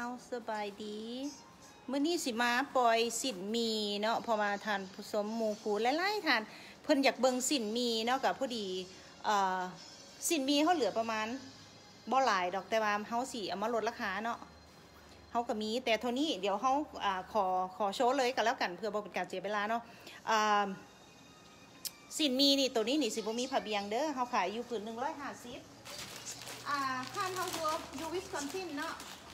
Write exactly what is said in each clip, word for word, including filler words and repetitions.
าวสบายดีเมื่อนี้สิมาปล่อยสินมีเนาะพอมาทานผสมหมูคูไล่ๆทานเพิ่นอยากเบิ่งสินมีเนาะกับพอดีเอ่อสินมีเขาเหลือประมาณบ่หลายดอกแต่ว่าเฮาสิเอามาลดราคาเนาะเฮาก็มีแต่เท่านี้เดี๋ยวเฮาอ่าขอขอโชว์เลยกันแล้วกันเพื่อบ่เป็นการเสียเวลาเนาะอ่าสินมีนี่ตัวนี้นี่สิบ่มีผ้าเบียงเด้อเฮาขายอยู่ผืนหนึ่งร้อยห้าสิบอ่าข้ามเฮาอยู่อยู่วิสคอนซินเนาะ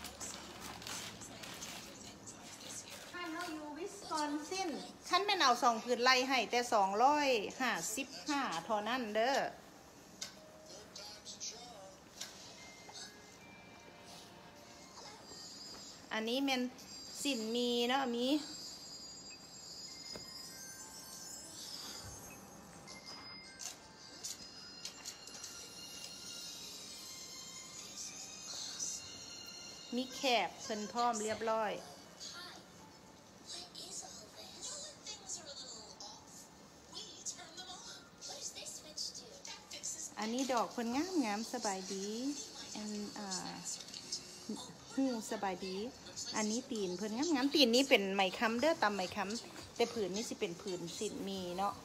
ข้ามเฮาอยู่วิสคอนซินคันแม่นเอาสองผืนไล่ให้แต่สองร้อยห้าสิบห้าเท่านั้นเด้ออันนี้แม่นสินมีเนาะมีมีแคบเพิ่นพร้อมเรียบร้อยอันนี้ดอกเพิ่นงามงามสบายดีอันอ่าหูสบายดีอันนี้ตีนเพิ่นงามงามตีนนี้เป็นไหมค้ำเด้อตำไหมค้ำแต่ผืนนี้สิเป็นผืนสินมีเนาะ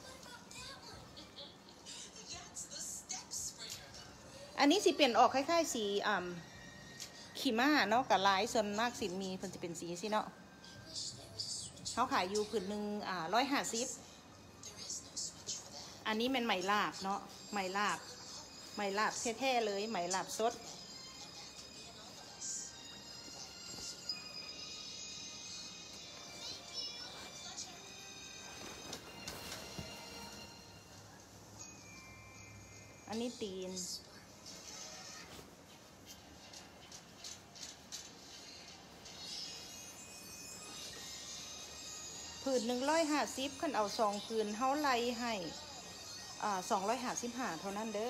อันนี้สิเป็นออกคล้ายๆสีอ่าขีม่าเนาะกับลายส่วนมากสินมีเพิ่นจะเป็นสีสิเนาะเขาขายอยู่ผืนหนึ่งอ่าร้อยห้าสิบอันนี้เป็นไหมลาบเนาะไหมลาบไหมลาบแท้ๆเลยไหมลาบสดอันนี้ตีนผืนหนึ่งร้อยห้าสิบขันเอาสองผืนเท่าไรให้อ่าสองร้อยห้าสิบห้าเท่านั้นเด้อ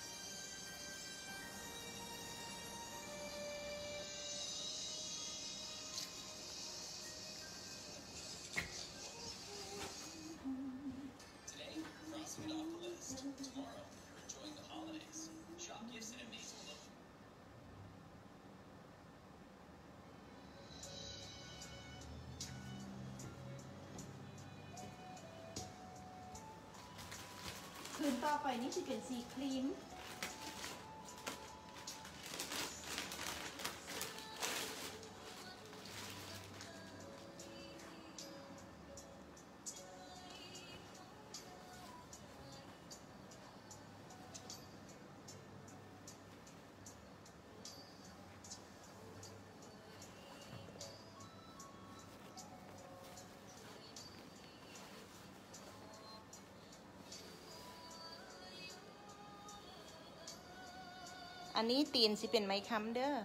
ผืนต่อไปนี่จะเป็นสีครีมอันนี้ตีนสิเป็นไม้ค้ำเด้อ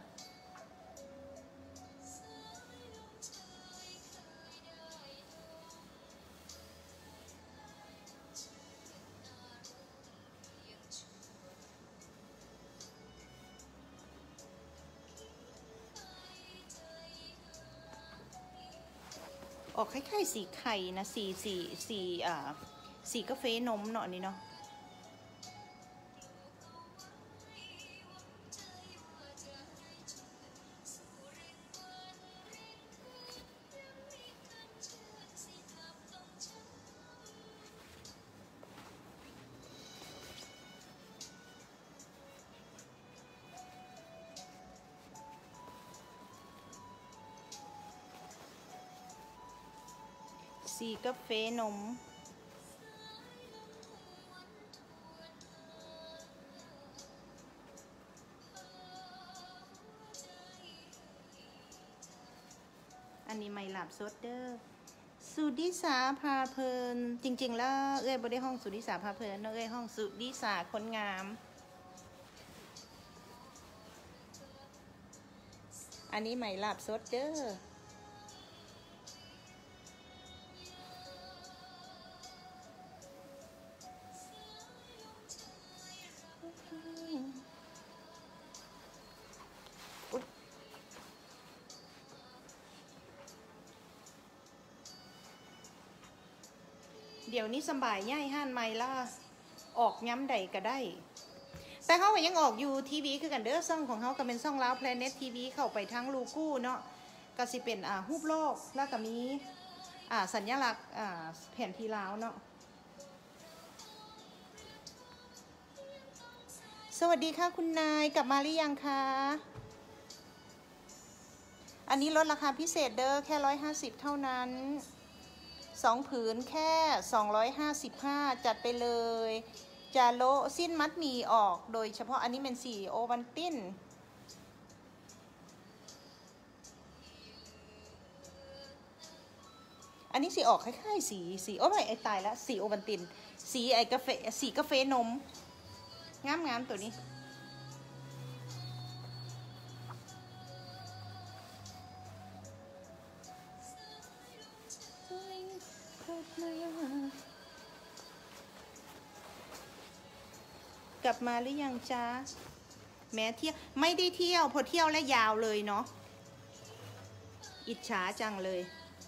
ออกคล้ายๆสีไข่นะสีสีสีอ่าสีกาแฟนมเนาะนี่เนาะสีกาแฟนมอันนี้ไม่หลับสดเด้อสุดิสาพาเพลินจริงๆแล้วเอ้ยบ่ได้ห้องสุดิสาพาเพลินเนาะเอ้ยห้องสุดิสาคนงามอันนี้ไม่หลับสดเด้อเดี๋ยวนี้สบายง่ายห้านไม่ล่ะออกย้ำใดก็ได้ แต่เขาก็ยังออกอยู่ทีวีคือกันเด้อซ่องของเขาก็เป็นซ่องลาว Planet ที วี เข้าไปทั้งลูกู้เนาะก็สิเป็นอ่ารูปโลกแล้วก็มีอ่าสัญลักษณ์อ่าแผนที่ลาวเนาะสวัสดีค่ะคุณนายกลับมาหรือยังคะอันนี้ลดราคาพิเศษเด้อแค่ร้อยห้าสิบเท่านั้นสองผืนแค่สองร้อยห้าสิบห้าจัดไปเลยจะโลสิ้นมัดหมี่ออกโดยเฉพาะอันนี้เป็นสีโอวันตินอันนี้สีออกคล้ายๆสีสีโอ้ไม่ไอตายแล้วสีโอวันตินสีไอกาแฟสีกาแฟนมงามงามตัวนี้กลับมาหรือยังจ๊ะแม้เที่ยวไม่ได้เที่ยวพอเที่ยวแล้วยาวเลยเนาะอิจฉาจังเลย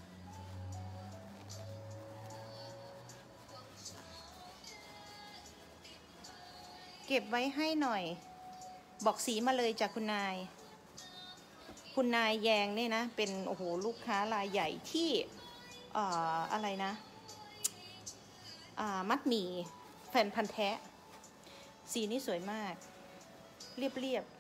เก็บไว้ให้หน่อยบอกสีมาเลยจากคุณนายคุณนายแยงเนี่ยนะเป็นโอ้โหลูกค้ารายใหญ่ที่เอ่ออะไรนะอ่ามัดหมี่แฟนพันธ์แท้สีนี้สวยมากเรียบเรียบ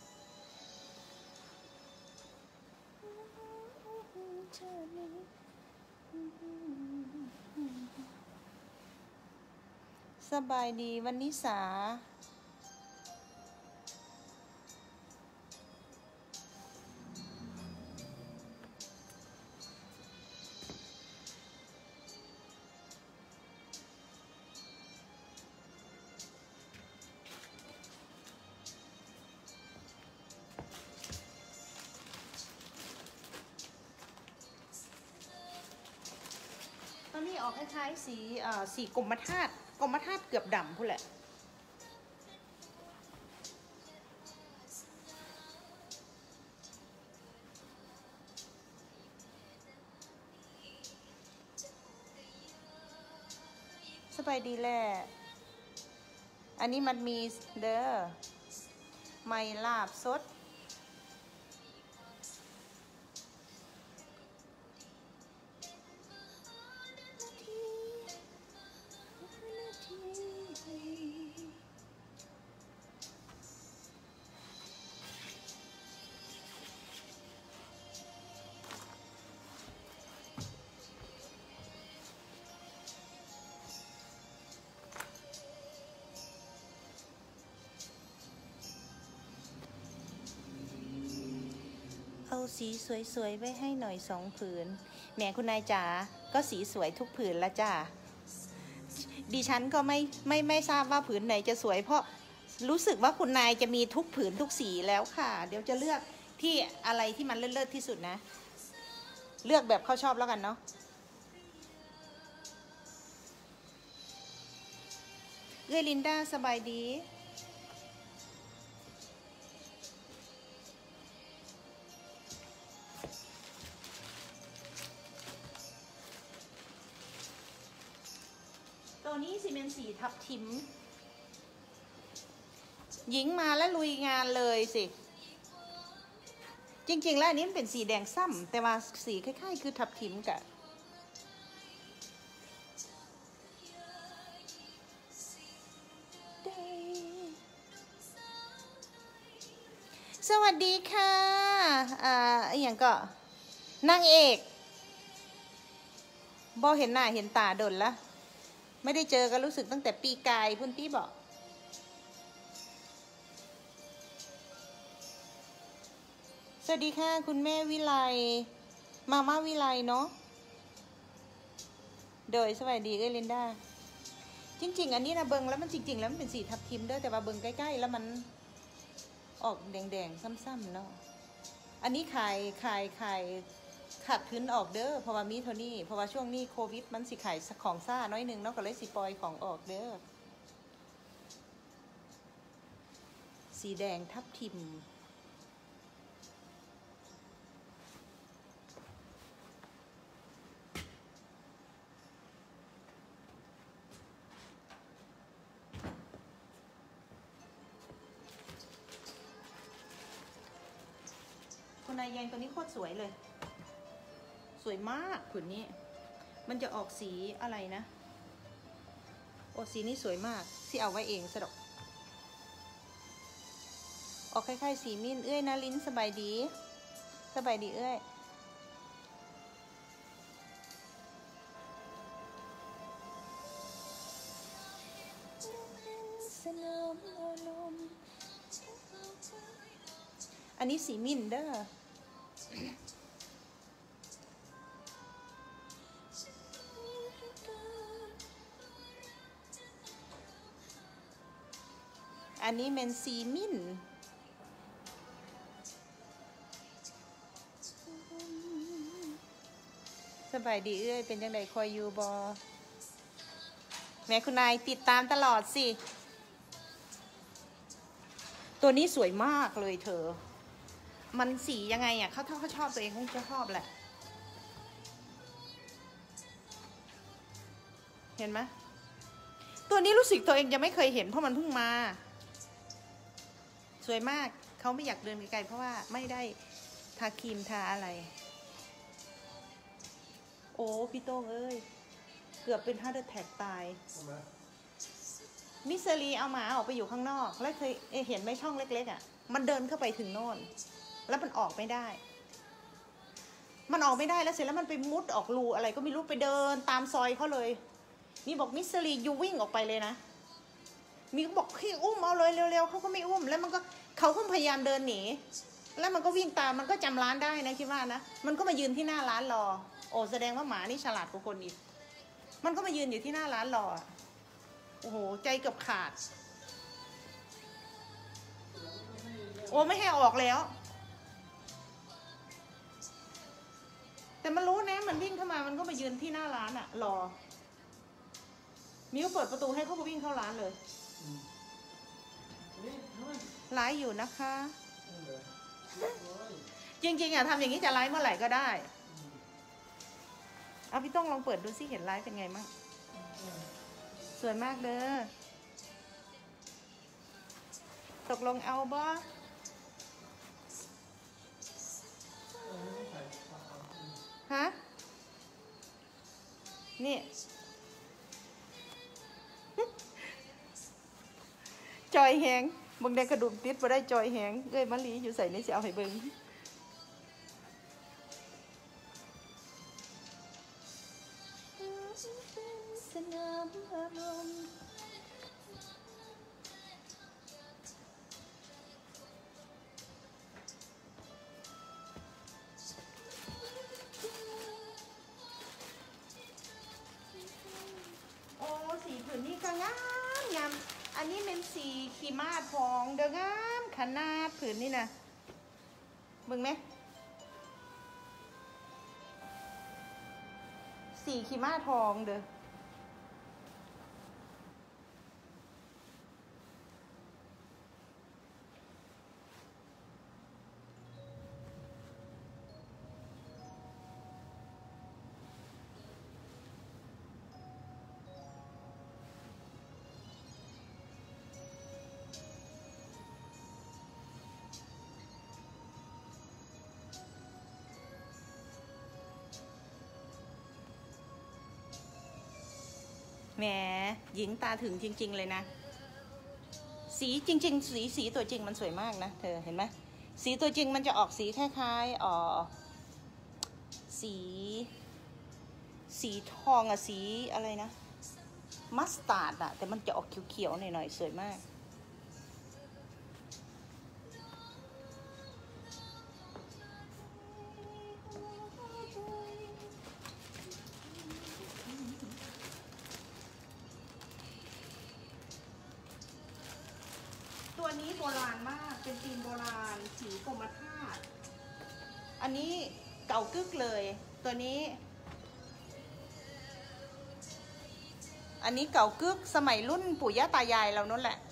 สบายดีวันนิสาตอนนี้ออกคล้ายๆสีอ่าสีกรมธาตุกรมธาตุเกือบดำพูดแหละสบายดีแหละอันนี้มันมีเด้อไม่ลาบสดเอาสีสวยๆไว้ให้หน่อยสองผืนแหมคุณนายจ๋าก็สีสวยทุกผืนละจ้าดิฉันก็ไม่ไม่ไม่ทราบว่าผืนไหนจะสวยเพราะรู้สึกว่าคุณนายจะมีทุกผืนทุกสีแล้วค่ะเดี๋ยวจะเลือกที่อะไรที่มันเลิศๆที่สุดนะเลือกแบบเขาชอบแล้วกันเนาะเอ้ยลินดาสบายดีตัวนี้สิเป็นสีทับทิมหญิงมาแล้วลุยงานเลยสิจริงๆแล้วอันนี้มันเป็นสีแดงซ้ำแต่ว่าสีคล้ายๆคือทับทิมกะสวัสดีค่ะอ่าอย่างก็นางเอกบอเห็นหน้าเห็นตาดนละไม่ได้เจอกันรู้สึกตั้งแต่ปีกายพุ่นตี้บอกสวัสดีค่ะคุณแม่วิไลมาม่าวิไลเนาะโดยสวัสดีเอ้ยลินดาจริงๆอันนี้นะเบิงแล้วมันจริงๆแล้วมันเป็นสีทับทิมเด้อแต่ว่าเบิงใกล้ๆแล้วมันออกแดงๆซ้ำๆเนาะอันนี้ขายขายขายขาดทุนออกเด้อเพราะว่ามีเท่านี้เพราะว่าช่วงนี้โควิดมันสิขายของซ่าน้อยนึงเนาะก็เลยสิปล่อยของออกเด้อสีแดงทับทิมคุณนายแยงตัวนี้โคตรสวยเลยสวยมากผืนนี้มันจะออกสีอะไรนะโอ้สีนี้สวยมากที่เอาไว้เองสะดอกออกคล้ายๆสีมิ้นเอ้ยนะลิ้นสบายดีสบายดีเอ้ยอันนี้สีมิ้นเด้ออันนี้เป็นสีมิ้นสบายดีเอ้ยเป็นยังไงคอยอยู่บอแม่คุณนายติดตามตลอดสิตัวนี้สวยมากเลยเธอมันสียังไงอ่ะเขาถ้าเขาชอบตัวเองคงจะชอบแหละเห็นไหมตัวนี้รู้สึกตัวเองจะไม่เคยเห็นเพราะมันเพิ่งมาสวยมากเขาไม่อยากเดินไกลๆเพราะว่าไม่ได้ทาครีมทาอะไรโอ้พี่โต้งเอ้ยเกือบเป็นฮาร์ดแท็กตายมิสซีเอาหมาออกไปอยู่ข้างนอกแล้วเคยเห็นไหมช่องเล็กๆอ่ะมันเดินเข้าไปถึงโน่นแล้วมันออกไม่ได้มันออกไม่ได้แล้วเสร็จแล้วมันไปมุดออกรูอะไรก็ไม่รู้ไปเดินตามซอยเขาเลยมีบอกมิสซียูวิ่งออกไปเลยนะมีก็บอกให้อุ้มเอาเลยเร็วๆเขาก็ไม่อุ้มแล้วมันก็เขาก็พยายามเดินหนีแล้วมันก็วิ่งตามมันก็จำร้านได้นะคิดว่านะมันก็มายืนที่หน้าร้านรอโอ้แสดงว่าหมานี่ฉลาดกว่าคนอีกมันก็มายืนอยู่ที่หน้าร้านรอโอ้โหใจเกือบขาดโอ้ไม่ให้ออกแล้วแต่มันรู้นะมันวิ่งเข้ามามันก็มายืนที่หน้าร้านอะรอมิวเปิดประตูให้เขาก็วิ่งเข้าร้านเลยไลฟ์อยู่นะคะจริงๆอะทำอย่างนี้จะไลฟ์เมื่อไหร่ก็ได้เอาพี่ต้องลองเปิดดูสิเห็นไลฟ์เป็นไงมั่งสวยมากเด้อตกลงเอาบ่ฮะนี่จอยแหงบางแดงกระดุมติดมาได้จอยแหงเอ้ยมะลีอยู่ใส่ในเสียเอาให้เบิ้งสนามอารมณ์โอ้สีผืนนี้ก็งามงามอันนี้เป็นสีขีมาทองเด้องามขนาดผืนนี่นะมึงไหมสีขีมาทองเด้อแหมหญิงตาถึงจริงๆเลยนะสีจริงๆสีสีตัวจริงมันสวยมากนะเธอเห็นไหมสีตัวจริงมันจะออกสีคล้ายๆอ๋อสีสีทองอะสีอะไรนะมัสตาร์ดอะแต่มันจะออกเขียวๆหน่อยๆสวยมากตัวนี้โบราณมากเป็นธีมโบราณสีกรมธาตุอันนี้เก่ากึกเลยตัวนี้อันนี้เก่ากึกสมัยรุ่นปู่ย่าตายายเรานั่นแหละ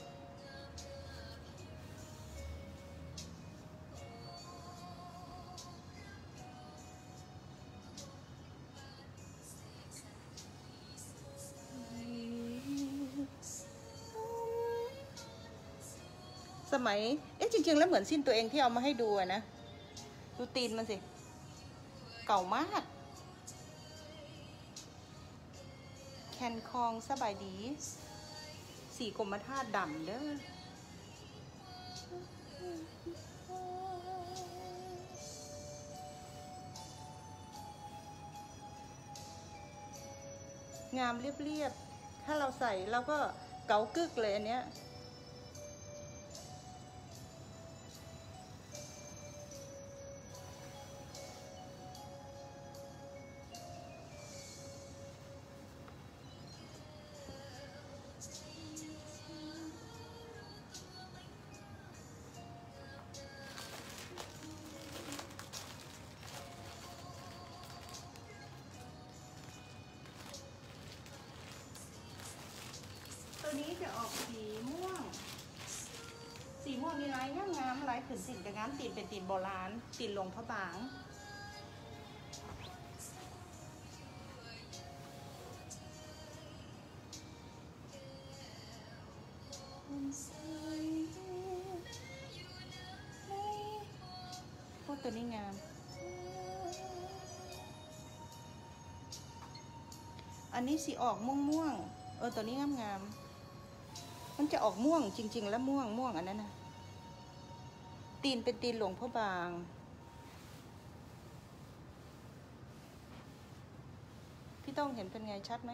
สมัยเอ๊ะจริงๆแล้วเหมือนสิ้นตัวเองที่เอามาให้ดูอะนะดูตีนมันสิเก่ามากคนคองสบายดีสีกรมธาตุดำเด้องามเรียบๆถ้าเราใส่เราก็เก๋ากึกเลยอันเนี้ยตัวนี้จะออกสีม่วงสีม่วงมีลายงามงามลายขืนติ่นกับงามติ่นเป็นติ่นโบราณติ่นหลวงพระบางพวกตัวนี้งามอันนี้สีออกม่วงม่วงเออตัวนี้งามงามมันจะออกม่วงจริงๆแล้วม่วงม่วงอันนั้นนะตีนเป็นตีนหลวงพ่อบางพี่ต้องเห็นเป็นไงชัดไหม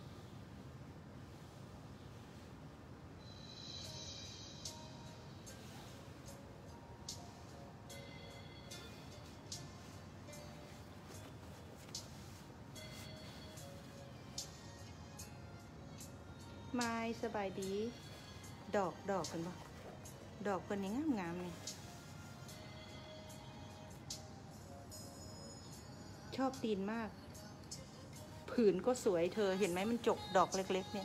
ไม้สบายดีดอกดอกกันปะดอกคนนี้งามงามเลยชอบตีนมากผืนก็สวยเธอเห็นไหมมันจกดอกเล็กๆเนี่ย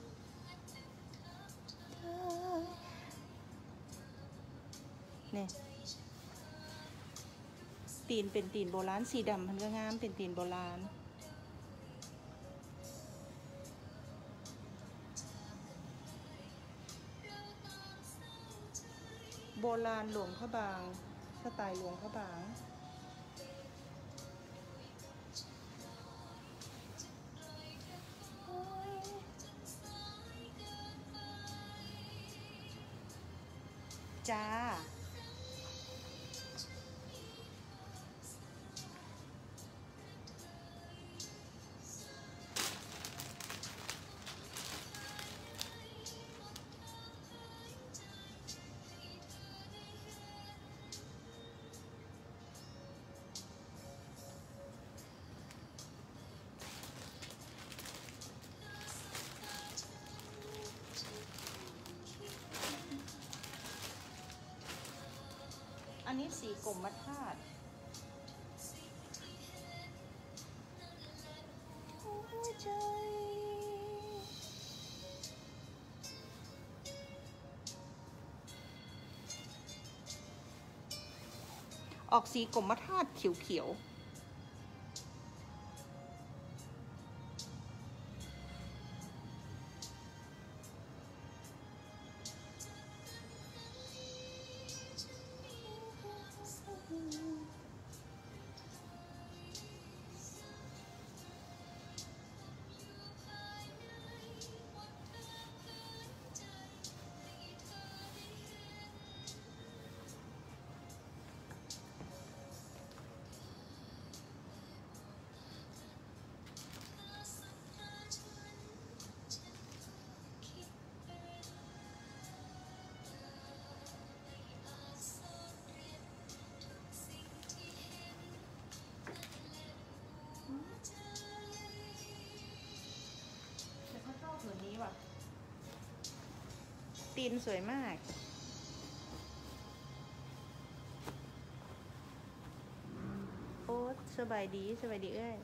เนี่ยตีนเป็นตีนโบราณสีดำมันก็งามเป็นตีนโบราณโบราณหลวงพระบางสไตล์หลวงพระบางจ้าอันนี้สีกรมธาตุออกสีกรมธาตุเขียวๆผืนนี้ว่ะตีนสวยมากโอ้สบายดีสบายดีเอ้ย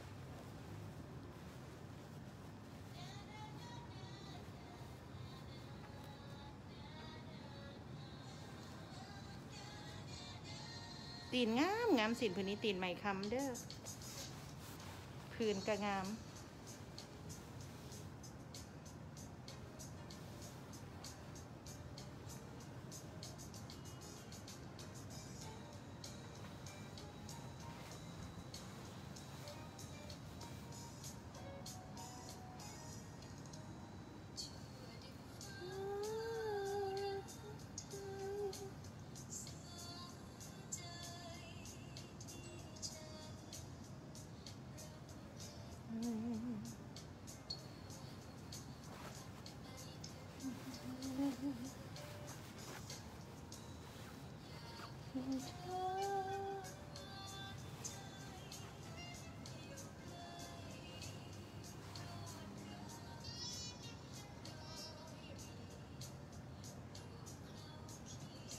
ตีนงามงามสินผืนนี้ตีนไหมคำเด้อผืนกระงาม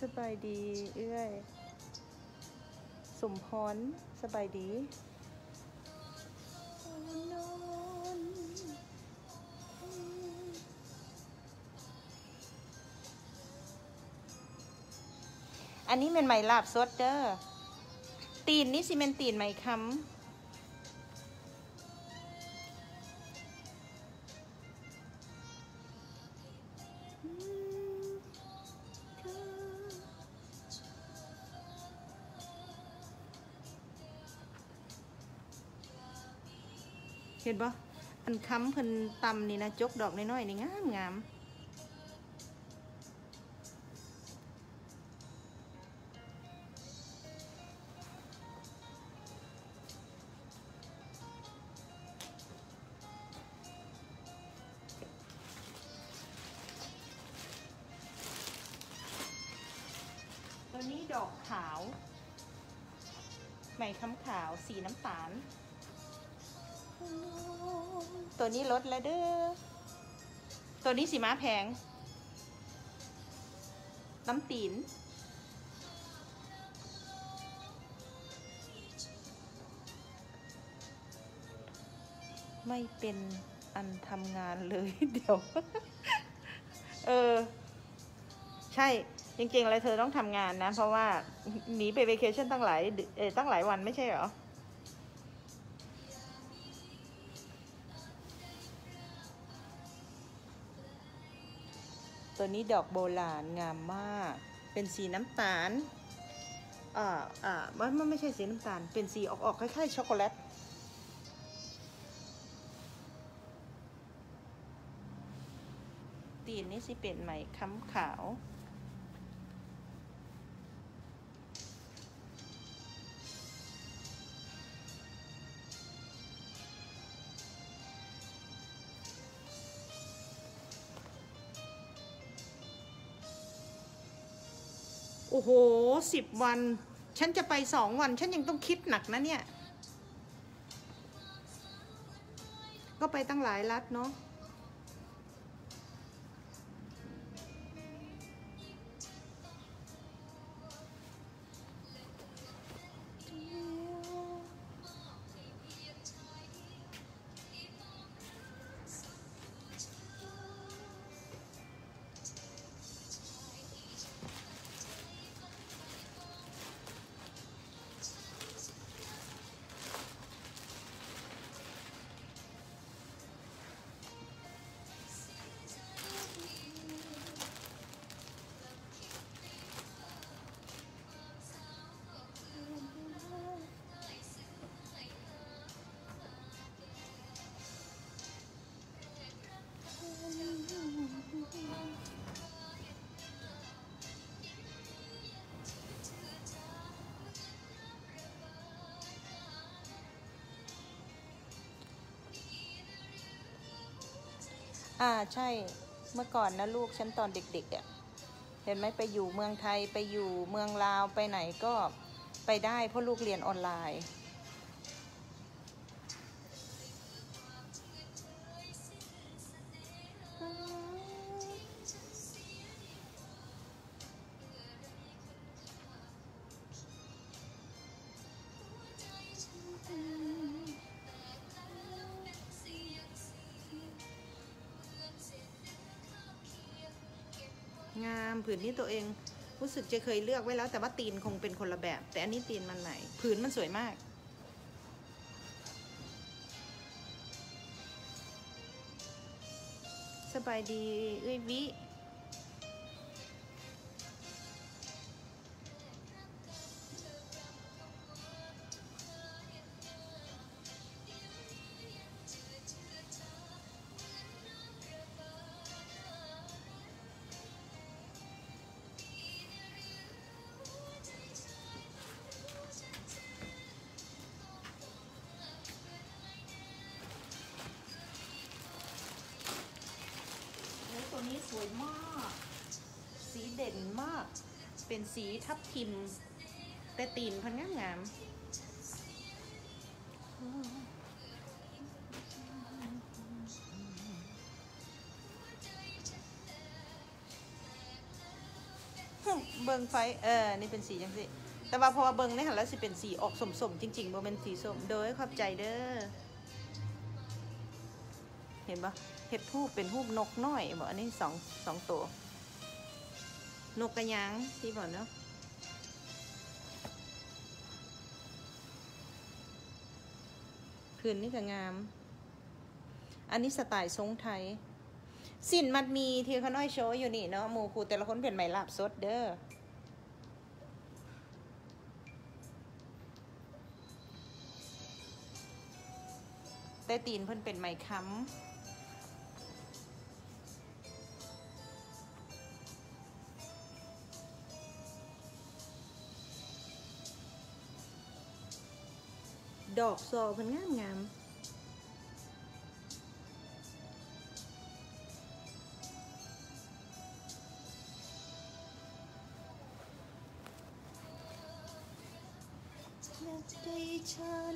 สบายดีเอื้อยสมพรสบายดีอันนี้เป็นไหมลาบสดเด้อตีนนี่สิเป็นตีนไหมคำเห็นปะอันค้ำเพิ่นตำนี่นะจกดอกน้อยๆนี่งามงามตัวนี้ดอกขาวไหมค้ำขาวสีน้ำตาลตัวนี้ลดแล้วเด้อตัวนี้สีม้าแพงน้ำตีนไม่เป็นอันทำงานเลยเดี๋ยวเออใช่จริงๆอะไรเธอต้องทำงานนะเพราะว่าหนีไปเวเคชั่นตั้งหลายเออตั้งหลายวันไม่ใช่เหรอตัวนี้ดอกโบราณงามมากเป็นสีน้ำตาลอ่าอ่ามันไม่ใช่สีน้ำตาลเป็นสีออกๆคล้ายๆช็อกโกแลตตีนนี่สิเป็นไหมค้ำขาวโอ้โหสิบวันฉันจะไปสองวันฉันยังต้องคิดหนักนะเนี่ยก็ไปตั้งหลายรัฐเนาะอ่าใช่เมื่อก่อนนะลูกฉันตอนเด็กๆอ่ะเห็นไหมไปอยู่เมืองไทยไปอยู่เมืองลาวไปไหนก็ไปได้เพราะลูกเรียนออนไลน์งามผืนนี้ตัวเองรู้สึกจะเคยเลือกไว้แล้วแต่ว่าตีนคงเป็นคนละแบบแต่อันนี้ตีนมันใหม่ผืนมันสวยมากสบายดีเอ้ยวิตัวนี้สวยมากสีเด่นมากเป็นสีทับทิมแต่ตีนพันงามงามฮต้องเบิ่งไฟเออนี่เป็นสีจังสิแต่ว่าพอเบิ่งในหันแล้วสิเป็นสีออกสมๆจริงๆบ่เป็นสีส้มโดยขอบใจเด้อเห็นปะเห็ดทูบเป็นทูบนกน้อยบ่อันนี้สองสองตัวนกกระยางที่บอกเนาะพื้นนี่ก็งามอันนี้สไตล์ทรงไทยสินมัดมีที่เขาน้อยโชว์อยู่นี่เนาะหมู่ครูแต่ละคนเป็นไหมลาบสดเด้อแต่ตีนเพิ่นเป็นไหมค้ำดอกซอเพิ่นงามงามใจฉัน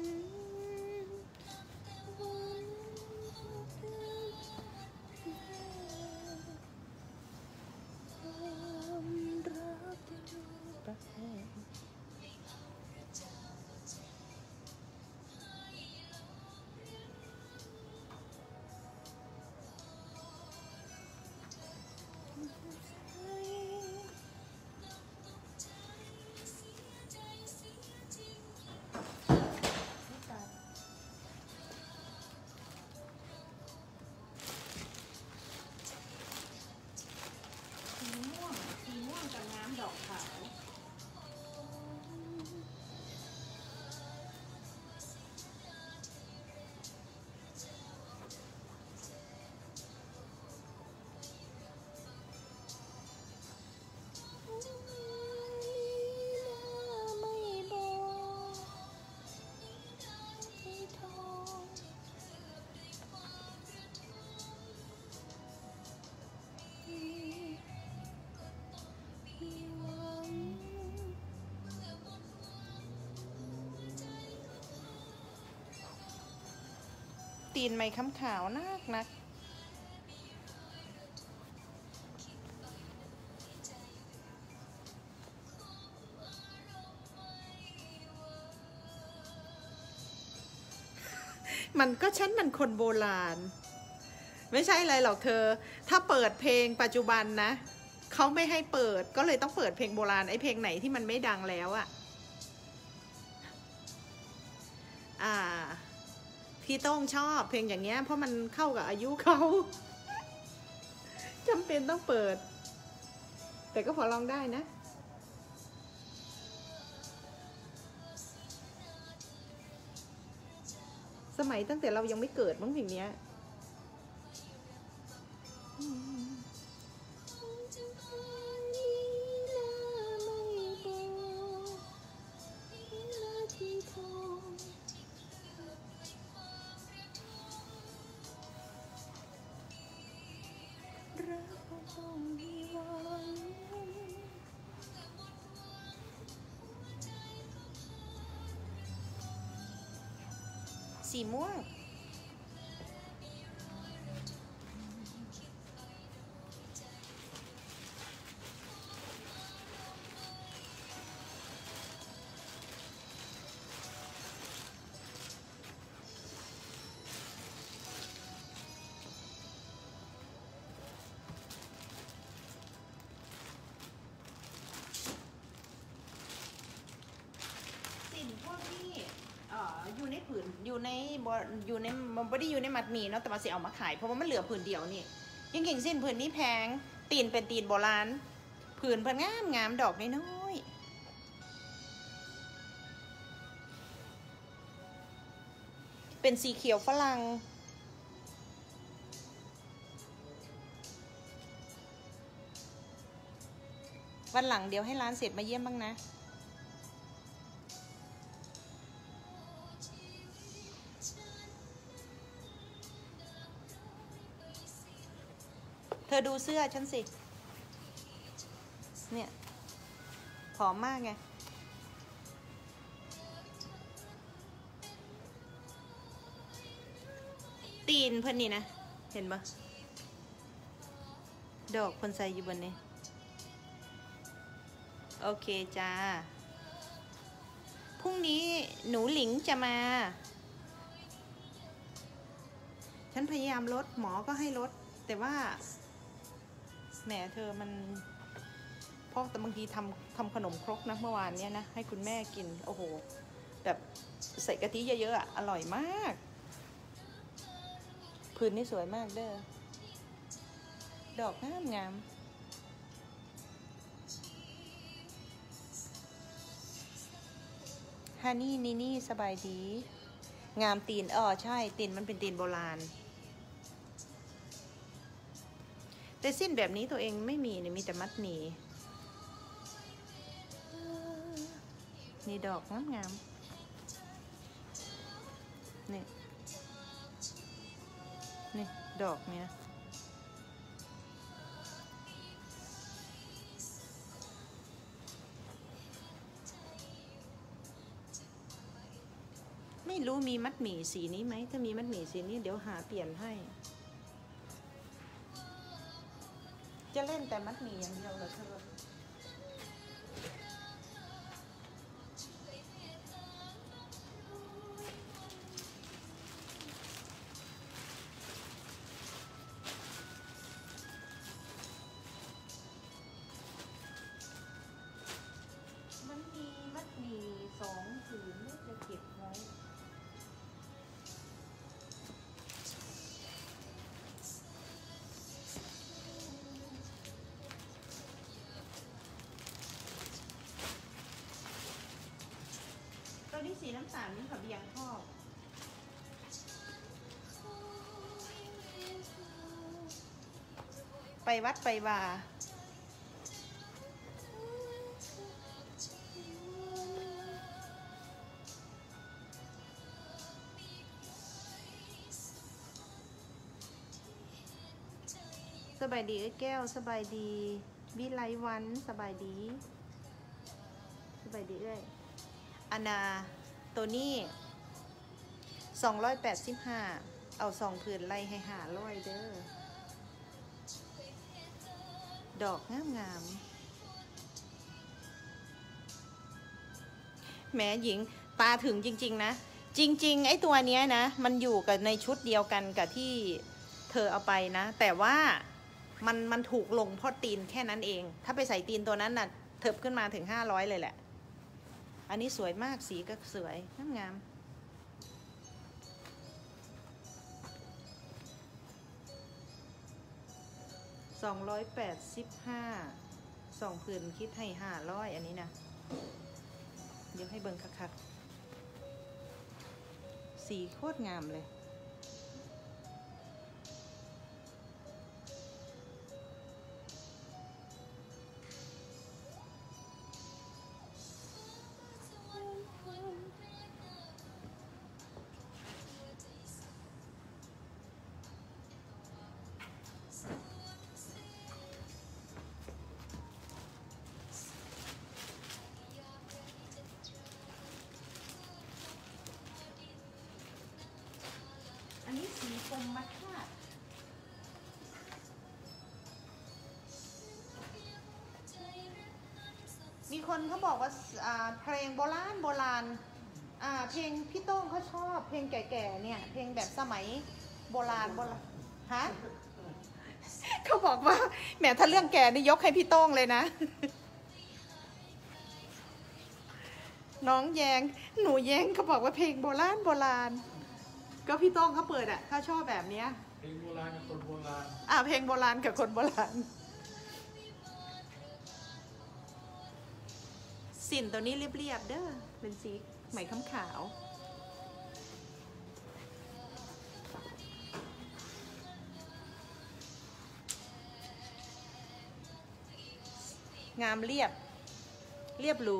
ดอกขาวตีนไม้ค้ำขาวนักนักมันก็ฉันมันคนโบราณไม่ใช่อะไรหรอกเธอถ้าเปิดเพลงปัจจุบันนะเขาไม่ให้เปิดก็เลยต้องเปิดเพลงโบราณไอ้เพลงไหนที่มันไม่ดังแล้วอะอ่าพี่โต้งชอบเพลงอย่างเงี้ยเพราะมันเข้ากับอายุเขาจำเป็นต้องเปิดแต่ก็พอลองได้นะสมัยตั้งแต่เรายังไม่เกิดมั้งเพลงเนี้ยสีม่วงอยู่ในผืนอยู่ในบอยู่ในมันไม่ได้อยู่ในมัดหมี่เนาะแต่มาเสียเอามาขายเพราะว่ามันเหลือผืนเดียวนี่ยิ่งเก่งสิ้นผืนนี้แพงตีนเป็นตีนโบราณผืนเพิ่นงามงามดอกน้อยๆเป็นสีเขียวฝรั่งวันหลังเดี๋ยวให้ร้านเสร็จมาเยี่ยมบ้างนะเธอดูเสื้อฉันสิเนี่ยผอมมากไงตีนเพิ่นนี่นะเห็นปะดอกคนใส่อยู่บนนี้โอเคจ้าพรุ่งนี้หนูหลิงจะมา ฉันพยายามลดหมอก็ให้ลดแต่ว่าแหมเธอมันเพราะแต่บางทีทำทำขนมครกนะเมื่อวานเนี้ยนะให้คุณแม่กินโอ้โหแบบใส่กะทิเยอะๆอ่ะอร่อยมากพื้นนี่สวยมากเด้อดอกงามงามฮานี่นี่นี่สบายดีงามตีนอ๋อใช่ตีนมันเป็นตีนโบราณแต่สิ้นแบบนี้ตัวเองไม่มีเนี่ยมีแต่มัดหมี่นี่ดอกงามงามนี่นี่ดอกเนี้ยไม่รู้มีมัดหมี่สีนี้ไหมถ้ามีมัดหมี่สีนี้เดี๋ยวหาเปลี่ยนให้จะเล่นแต่มัดหมี่อย่างเดียวเหรอเธอมันมีมัดหมี่สองผืนจะเก็บไว้ตัวนี้สีน้ำตาลนี่ค่ะเบียงทอดไปวัดไปวาสบายดีแก้วสบายดีวิไลวันสบายดีสบายดีเอ้ยอานาตัวนี้สองร้อยแปดสิบห้าเอาสองผืนไล่ให้หาร้อยเด้อดอกงามงามแม้หญิงตาถึงจริงๆนะจริงๆไอ้ตัวเนี้ยนะมันอยู่กับในชุดเดียวกันกับที่เธอเอาไปนะแต่ว่ามันมันถูกลงเพราะตีนแค่นั้นเองถ้าไปใส่ตีนตัวนั้นน่ะเถิบขึ้นมาถึงห้าร้อยเลยแหละอันนี้สวยมากสีก็สวยงามงามสองร้อยแปดสิบห้าสองผืนคิดให้ห้าร้อยอันนี้นะเดี๋ยวให้เบิ่งคักๆสีโคตรงามเลยอันนี้สีกรมมัดคาดมีคนเขาบอกว่าเพลงโบราณโบราณเพลงพี่โต้งเขาชอบเพลงแก่ๆเนี่ยเพลงแบบสมัยโบราณโบราณฮะเขาบอกว่าแหมถ้าเรื่องแก่นี่ยกให้พี่โต้งเลยนะน้องแยงหนูแยงเขาบอกว่าเพลงโบราณโบราณก็พี่โต้งเขาเปิดอ่ะเขาชอบแบบเนี้ยเพลงโบราณกับคนโบราณอ่าเพลงโบราณกับคนโบราณสินตัวนี้เรียบๆเด้อเป็นสีไหมขาวงามเรียบเรียบหรู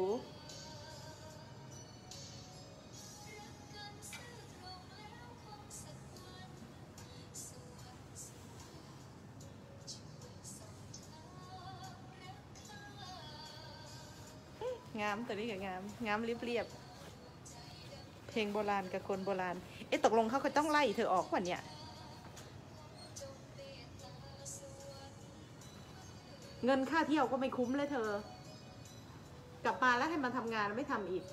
งามตัวนี้กับงามงามเรียบๆเพลงโบราณกับคนโบราณเอ๊ะตกลงเขาก็ต้องไล่เธอออกก่อนเนี่ยเงินค่าเที่ยวก็ไม่คุ้มเลยเธอกลับมาแล้วให้มาทำงานไม่ทำอีก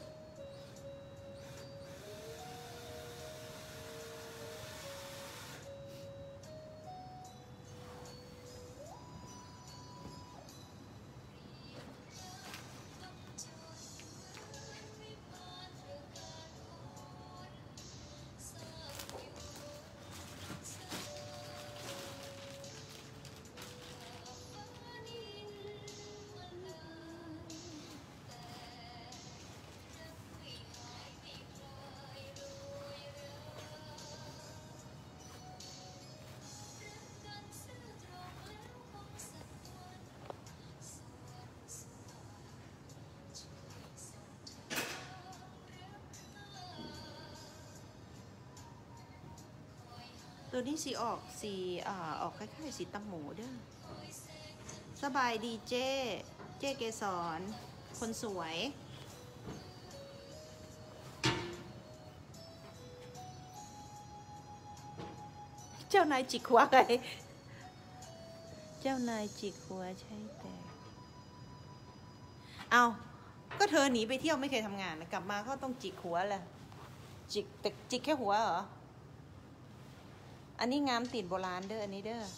ตัวนี้สีออกสีอ่าออกคล้ายๆสีตังโหมเด้อสบายดีเจ้เจ้เกสรคนสวยเจ้านายจิกหัวไงเจ้านายจิกหัวใช่แต่เอาก็เธอหนีไปเที่ยวไม่เคยทำงานกลับมาก็ต้องจิกหัวแหละจิกแต่จิกแค่หัวเหรออันนี้งามติดโบราณเด้ออันนี้เด้อ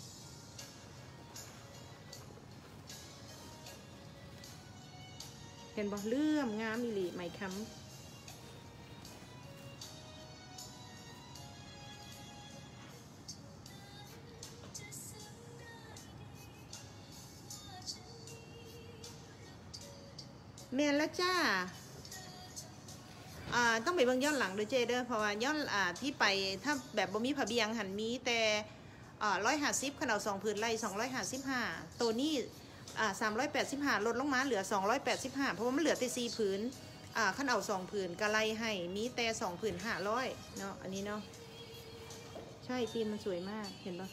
เห็นบอกเลื่อมงามอีหลีไหมคำเมียนแล้วจ้าอ่าต้องไปเบิ่งย้อนหลังด้วยเจเด้อเพราะว่าย้อนอ่าที่ไปถ้าแบบบ่มีผาเบียงหันมีแต่อ่าร้อยห้าสิบขนาดสองผืนไล่สองร้อยห้าสิบห้าตัวนี้อ่าสามร้อยแปดสิบห้าลดลงมาเหลือสองร้อยแปดสิบห้าเพราะว่ามันเหลือแต่สี่ผืนอ่าขันเอาสองผืนก็ไล่ให้มีแต่สองผืนห้าร้อยเนาะอันนี้เนาะใช่ตีนมันสวยมากเห็นปะ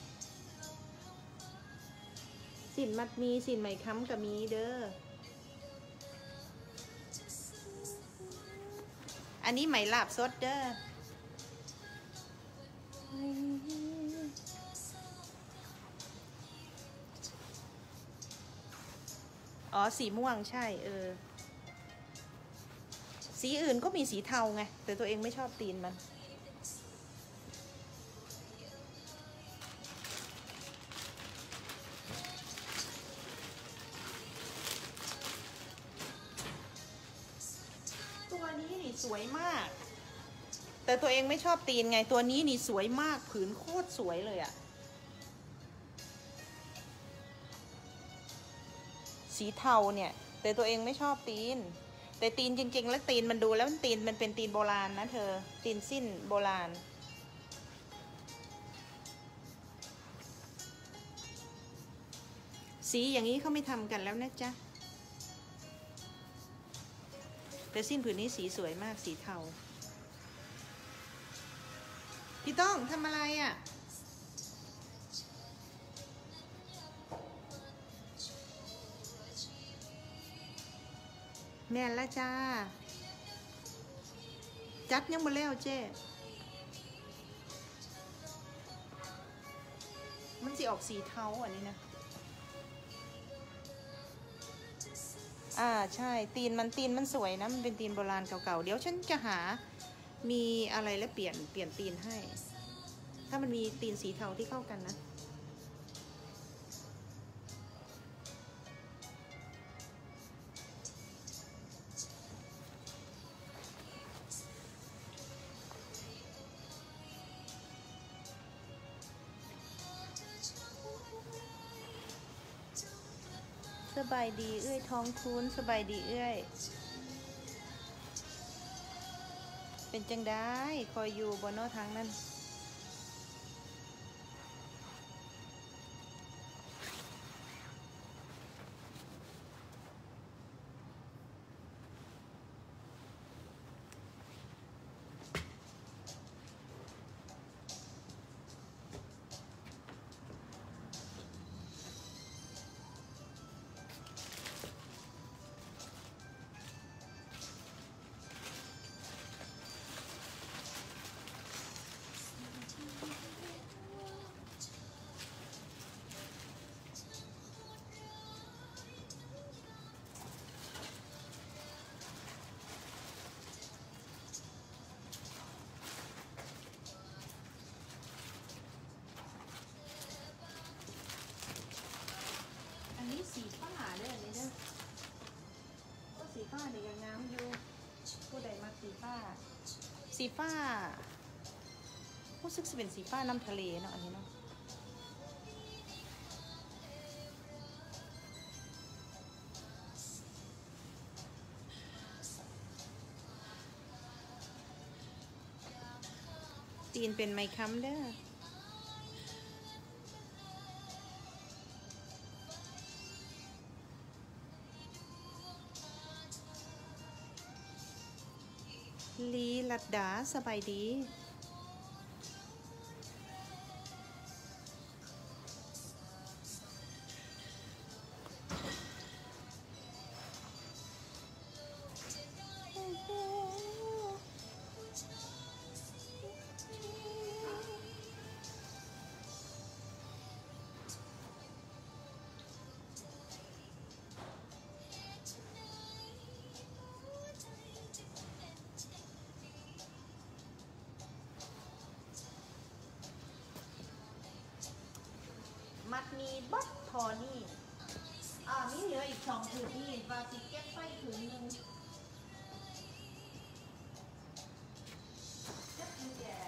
สินมัดมีสินไหมค้ำกับมีเด้ออันนี้ไหมลาบสดเด้ออ๋อสีม่วงใช่เออสีอื่นก็มีสีเทาไงแต่ตัวเองไม่ชอบตีนมันตัวนี้นี่สวยมากแต่ตัวเองไม่ชอบตีนไงตัวนี้นี่สวยมากผืนโคตรสวยเลยอะสีเทาเนี่ยแต่ตัวเองไม่ชอบตีนแต่ตีนจริงๆแล้วตีนมันดูแล้วมันตีนมันเป็นตีนโบราณนะเธอตีนสิ้นโบราณสีอย่างนี้เขาไม่ทำกันแล้วนะจ๊ะแต่สิ้นผืนนี้สีสวยมากสีเทาพี่ต้องทำอะไรอ่ะแม่นแล้วจ้าจัดยังบ่แล้วเจ้มันสิออกสีเทาอันนี้นะอ่าใช่ตีนมันตีนมันสวยนะมันเป็นตีนโบราณเก่าๆเดี๋ยวฉันจะหามีอะไรแล้วเปลี่ยนเปลี่ยนตีนให้ถ้ามันมีตีนสีเทาที่เข้ากันนะสบายดีเอ้ยท้องทุนสบายดีเอ้ยเป็นจังได้คอยอยู่บนโน้ทางนั้นนี่ก็งามอยู่ผู้ใดมาสีฟ้าสีฟ้ารู้สึกจะเป็นสีฟ้าน้ำทะเลเนาะอันนี้เนาะตีนเป็นไม้ค้ำเด้อลีลัดดาสบายดีมัดมีบัดทอนี่อ่ามีเหลืออีกสองผืนนี่วาสิเก็บไปผืนหนึ่งจะมีแก่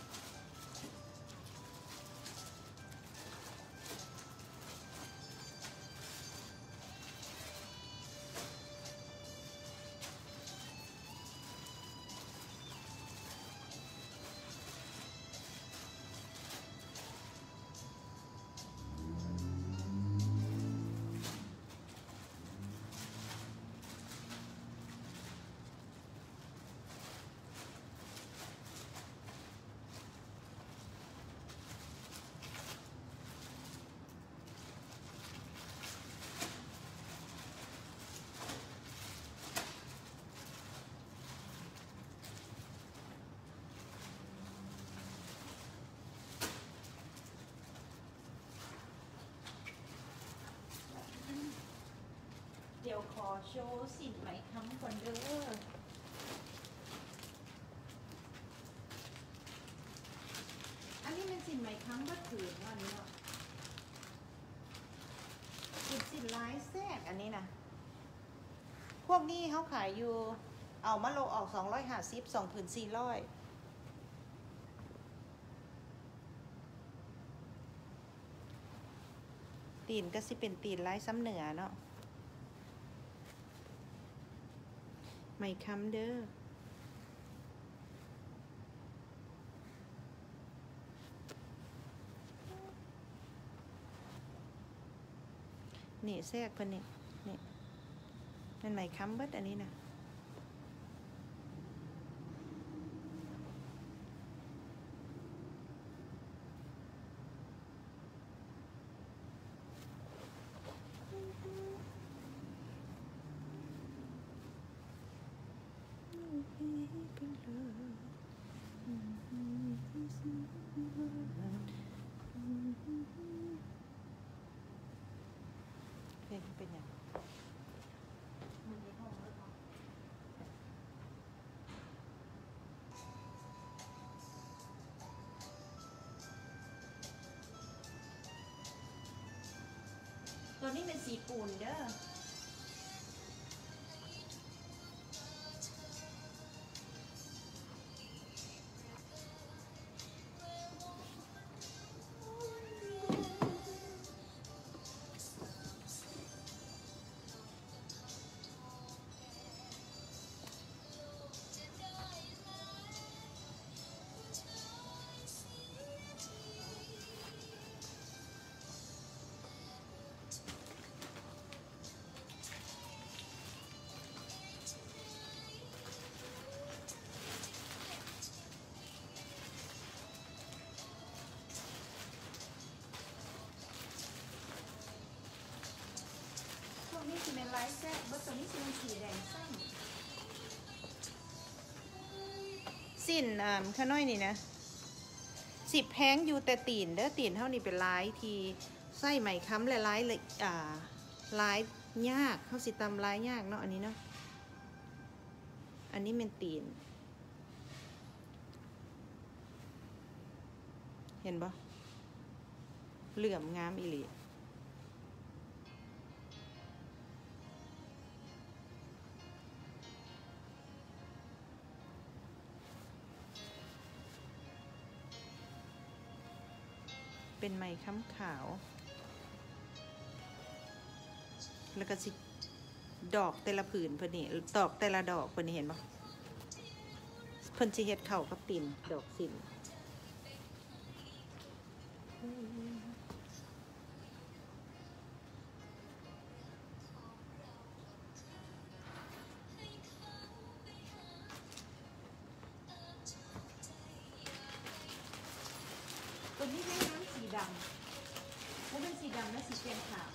เดี๋ยวขอโชว์สินไหมค้ำก่อนเด้ออันนี้เป็นสินไหมค้ำบัดผืนว่านี้เนาะสินสินลายแทรกอันนี้นะพวกนี้เขาขายอยู่เอามาโลออกสองร้อยห้าสิบสองผืนสี่ร้อยตีนก็สิเป็นตีนลายซ้ำเหนือเนาะไม่ค้ำเด้อนี่แทรกเพิ่นนี่นี่มันไม่ค้ำเบิดอันนี้นะเป็นอย่างตัวนี้เป็นสีปูนเด้อนี่สิเป็นลายแซ่บเบอร์ตัวนี้สิเป็นสีแดงซ้ำสิ้นอ่าข้าน้อยนี่นะสิบแพงอยู่แต่ตีนเด้อตีนเท่านี้เป็นลายทีไส้ไหมค้ำและลายเลยอ่าลายยากเขาสิตำลายยากเนาะอันนี้เนาะอันนี้เป็นตีนเห็นปะเหลื่อมงามอีหลีเป็นไหมค้ำขาว แล้วก็สิดอกแต่ละผืนเพิ่นนี่ดอกแต่ละดอกเพิ่นนี่เห็นบ่เพิ่นสิเฮ็ดเข้ากับตีนดอกสินตัวนี้เป็นน้ำสีดำมันเป็นสีดำและสีเปลี่ยนขาว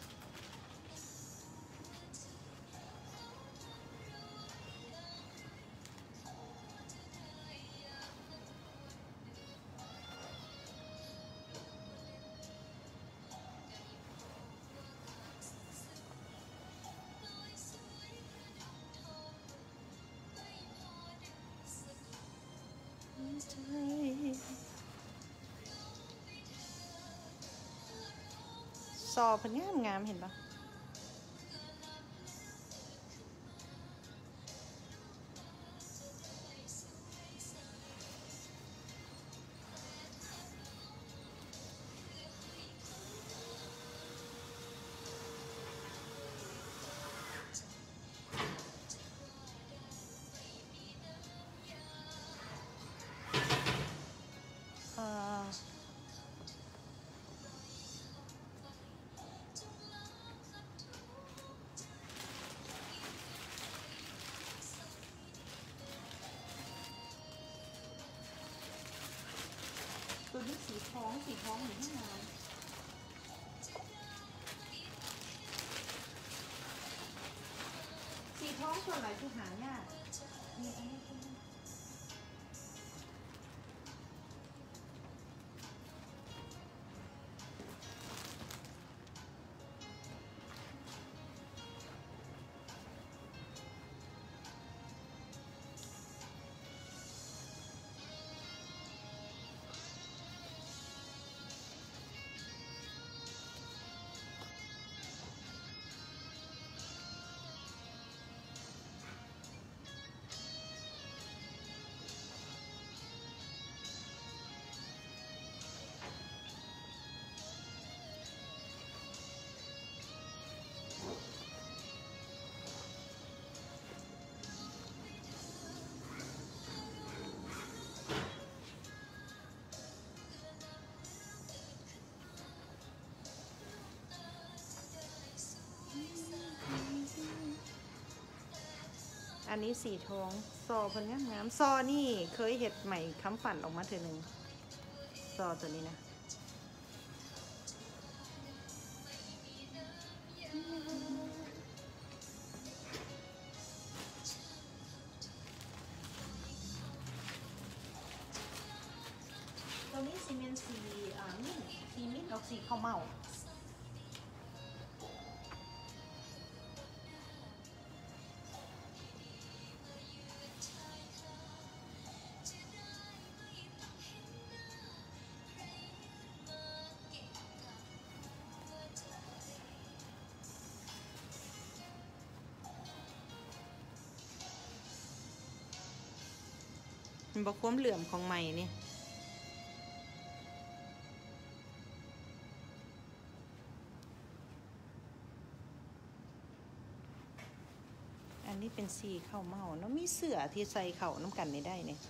ซอเพิ่นงามงามเห็นปะอ่าตัวนี้สีท้องสีท้องอยู่ข้างในสีท้องส่วนไหนคือหายากนี่อันนี้คืออันนี้สีทองซอเพิ่นงามงามซอนี่เคยเห็ดใหม่ค้ำปั่นออกมาเทื่อหนึ่งซอตัวนี้นะตัวนี้ซีเมนต์สีอ่ามิ้นสีมิ้นออกสีข้าวเมามันบอกความเหลื่อมของไหมนี่อันนี้เป็นสีข้าวเมาแล้วมีเสื้อที่ใส่เข่าน้ำกันนี่ได้เนี่ย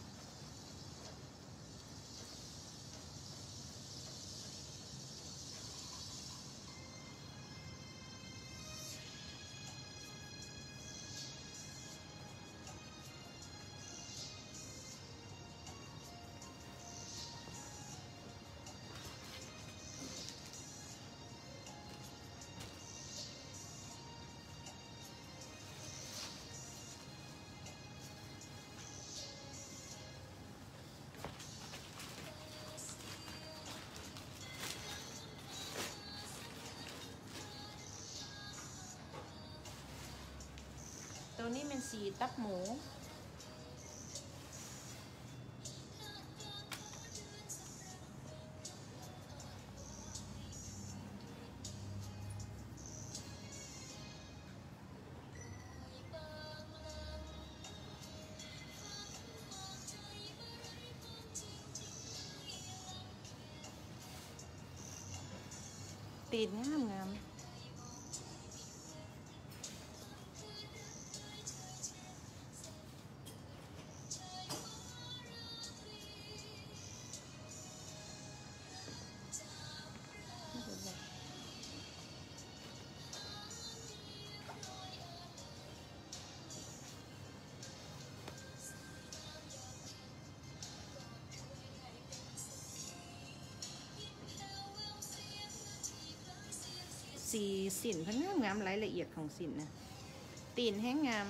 ตัวนี้เป็นสีตับหมูตีนงามงามสีสินเพิ่นงามงามรายละเอียดของสินนะตีนแห้งงาม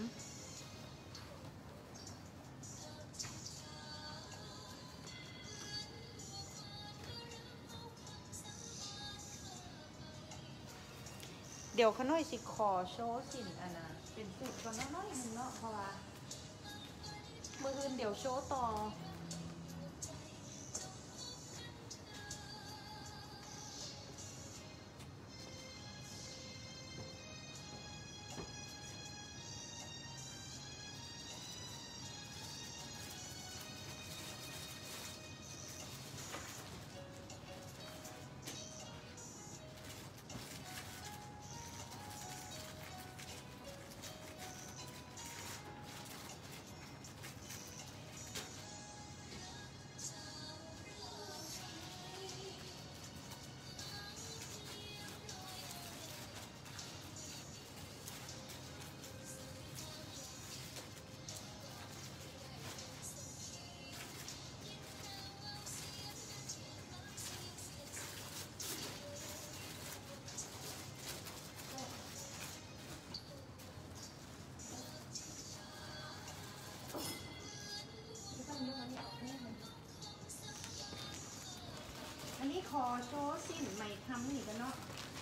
เดี๋ยวเขาน้อยสิขอโชว์สินอันนะเป็นสุดก่อนน้อยๆนึงเนาะเพราะว่าเมื่อคืนเดี๋ยวโชว์ต่ออันนี้ขอโชว์สินใหม่คำนี่กันเนาะ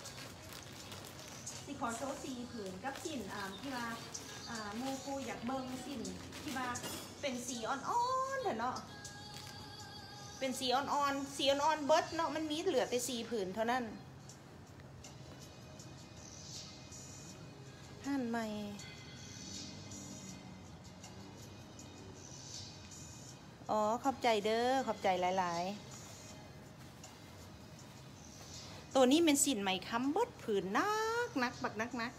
สิขอโชว์สีผืนกับสินอ่าที่ว่าอ่าโมกูอยากเบิ่งสินที่ว่าเป็นสีอ่อนๆเถอะเนาะเป็นสีอ่อนๆสีอ่อนๆเบิร์ดเนาะมันมีเหลือแต่สีผืนเท่านั้นหั่นใหม่อ๋อขอบใจเด้อขอบใจหลายๆตัวนี้เป็นสินไหมค้ำเบิดผืนนักนักบักนักนัก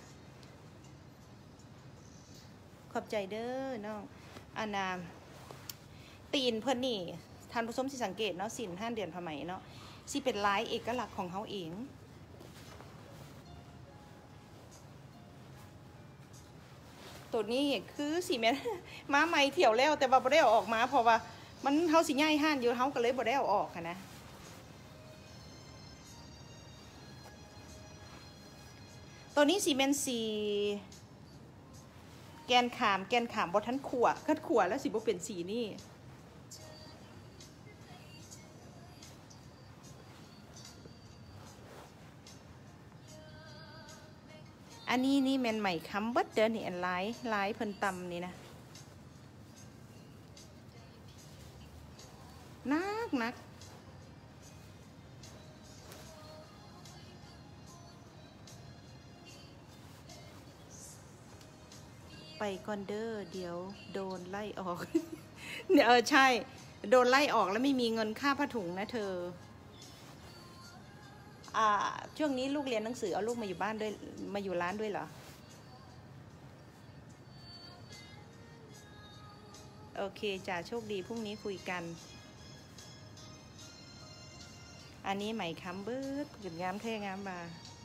ขอบใจเด้อน้องอันนาตีนเพื่อนนี่ท่านผู้ชมสิสังเกตเนาะสินห้าเดือนผ้าไหมเนาะสิเป็นลายเอกลักษณ์ของเขาเองตัวนี้คือสีแม่ม้าไหมเถี่ยวแล้วแต่ว่าบ่ได้เอาออกมาเพราะว่ามันเขาสิง่ายห้านอยู่เขาก็เลยบ่ได้เอาออกค่ะนะตัวนี้สีเมนสีแกนขามแกนขามบอทันขวคัดขวแล้วสีบ่เป็นสีนี่อันนี้นี่แมนใหม่ค้ำบัดเดินนี่อันลายลายเพิ่นตำนี่นะนักนักไปก่อนเด้อเดี๋ยวโดนไล่ออกเนี่ยเออใช่โดนไล่ออกแล้วไม่มีเงินค่าผ้าถุงนะเธออ่าช่วงนี้ลูกเรียนหนังสือเอาลูกมาอยู่บ้านด้วยมาอยู่ร้านด้วยเหรอโอเคจ้าโชคดีพรุ่งนี้คุยกันอันนี้ไหมค้ำเบิดหยุดงามแท่งามบา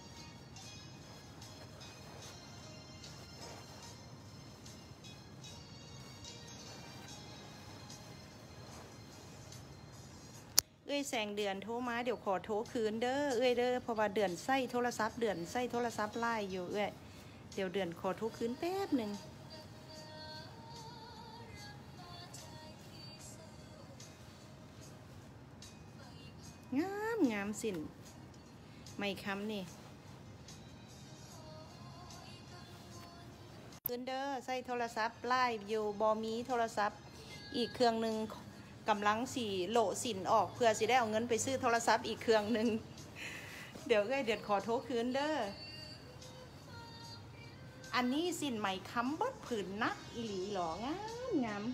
เอ้ยแสงเดือนโทรมาเดี๋ยวขอโทรคืนเด้อเอ้ยเด้อเพราะว่าเดือนไส้โทรศัพท์เดือนไส้โทรศัพท์ไล่อยู่เอ้ยเดี๋ยวเดือนขอโทรคืนแป๊บหนึ่งงามงามสินไม่ค้ำนี่คืนเด้อไส้โทรศัพท์ไล่อยู่บอมีโทรศัพท์อีกเครื่องหนึ่งกำลังสีโหลสินออกเพื่อสิได้เอาเงินไปซื้อโทรศัพท์อีกเครื่องหนึ่งเดี๋ยวก็เดี๋ยวขอโทรคืนเด้ออันนี้สินใหม่ค้ำบัดผืนนักอีหลีหรองามงาม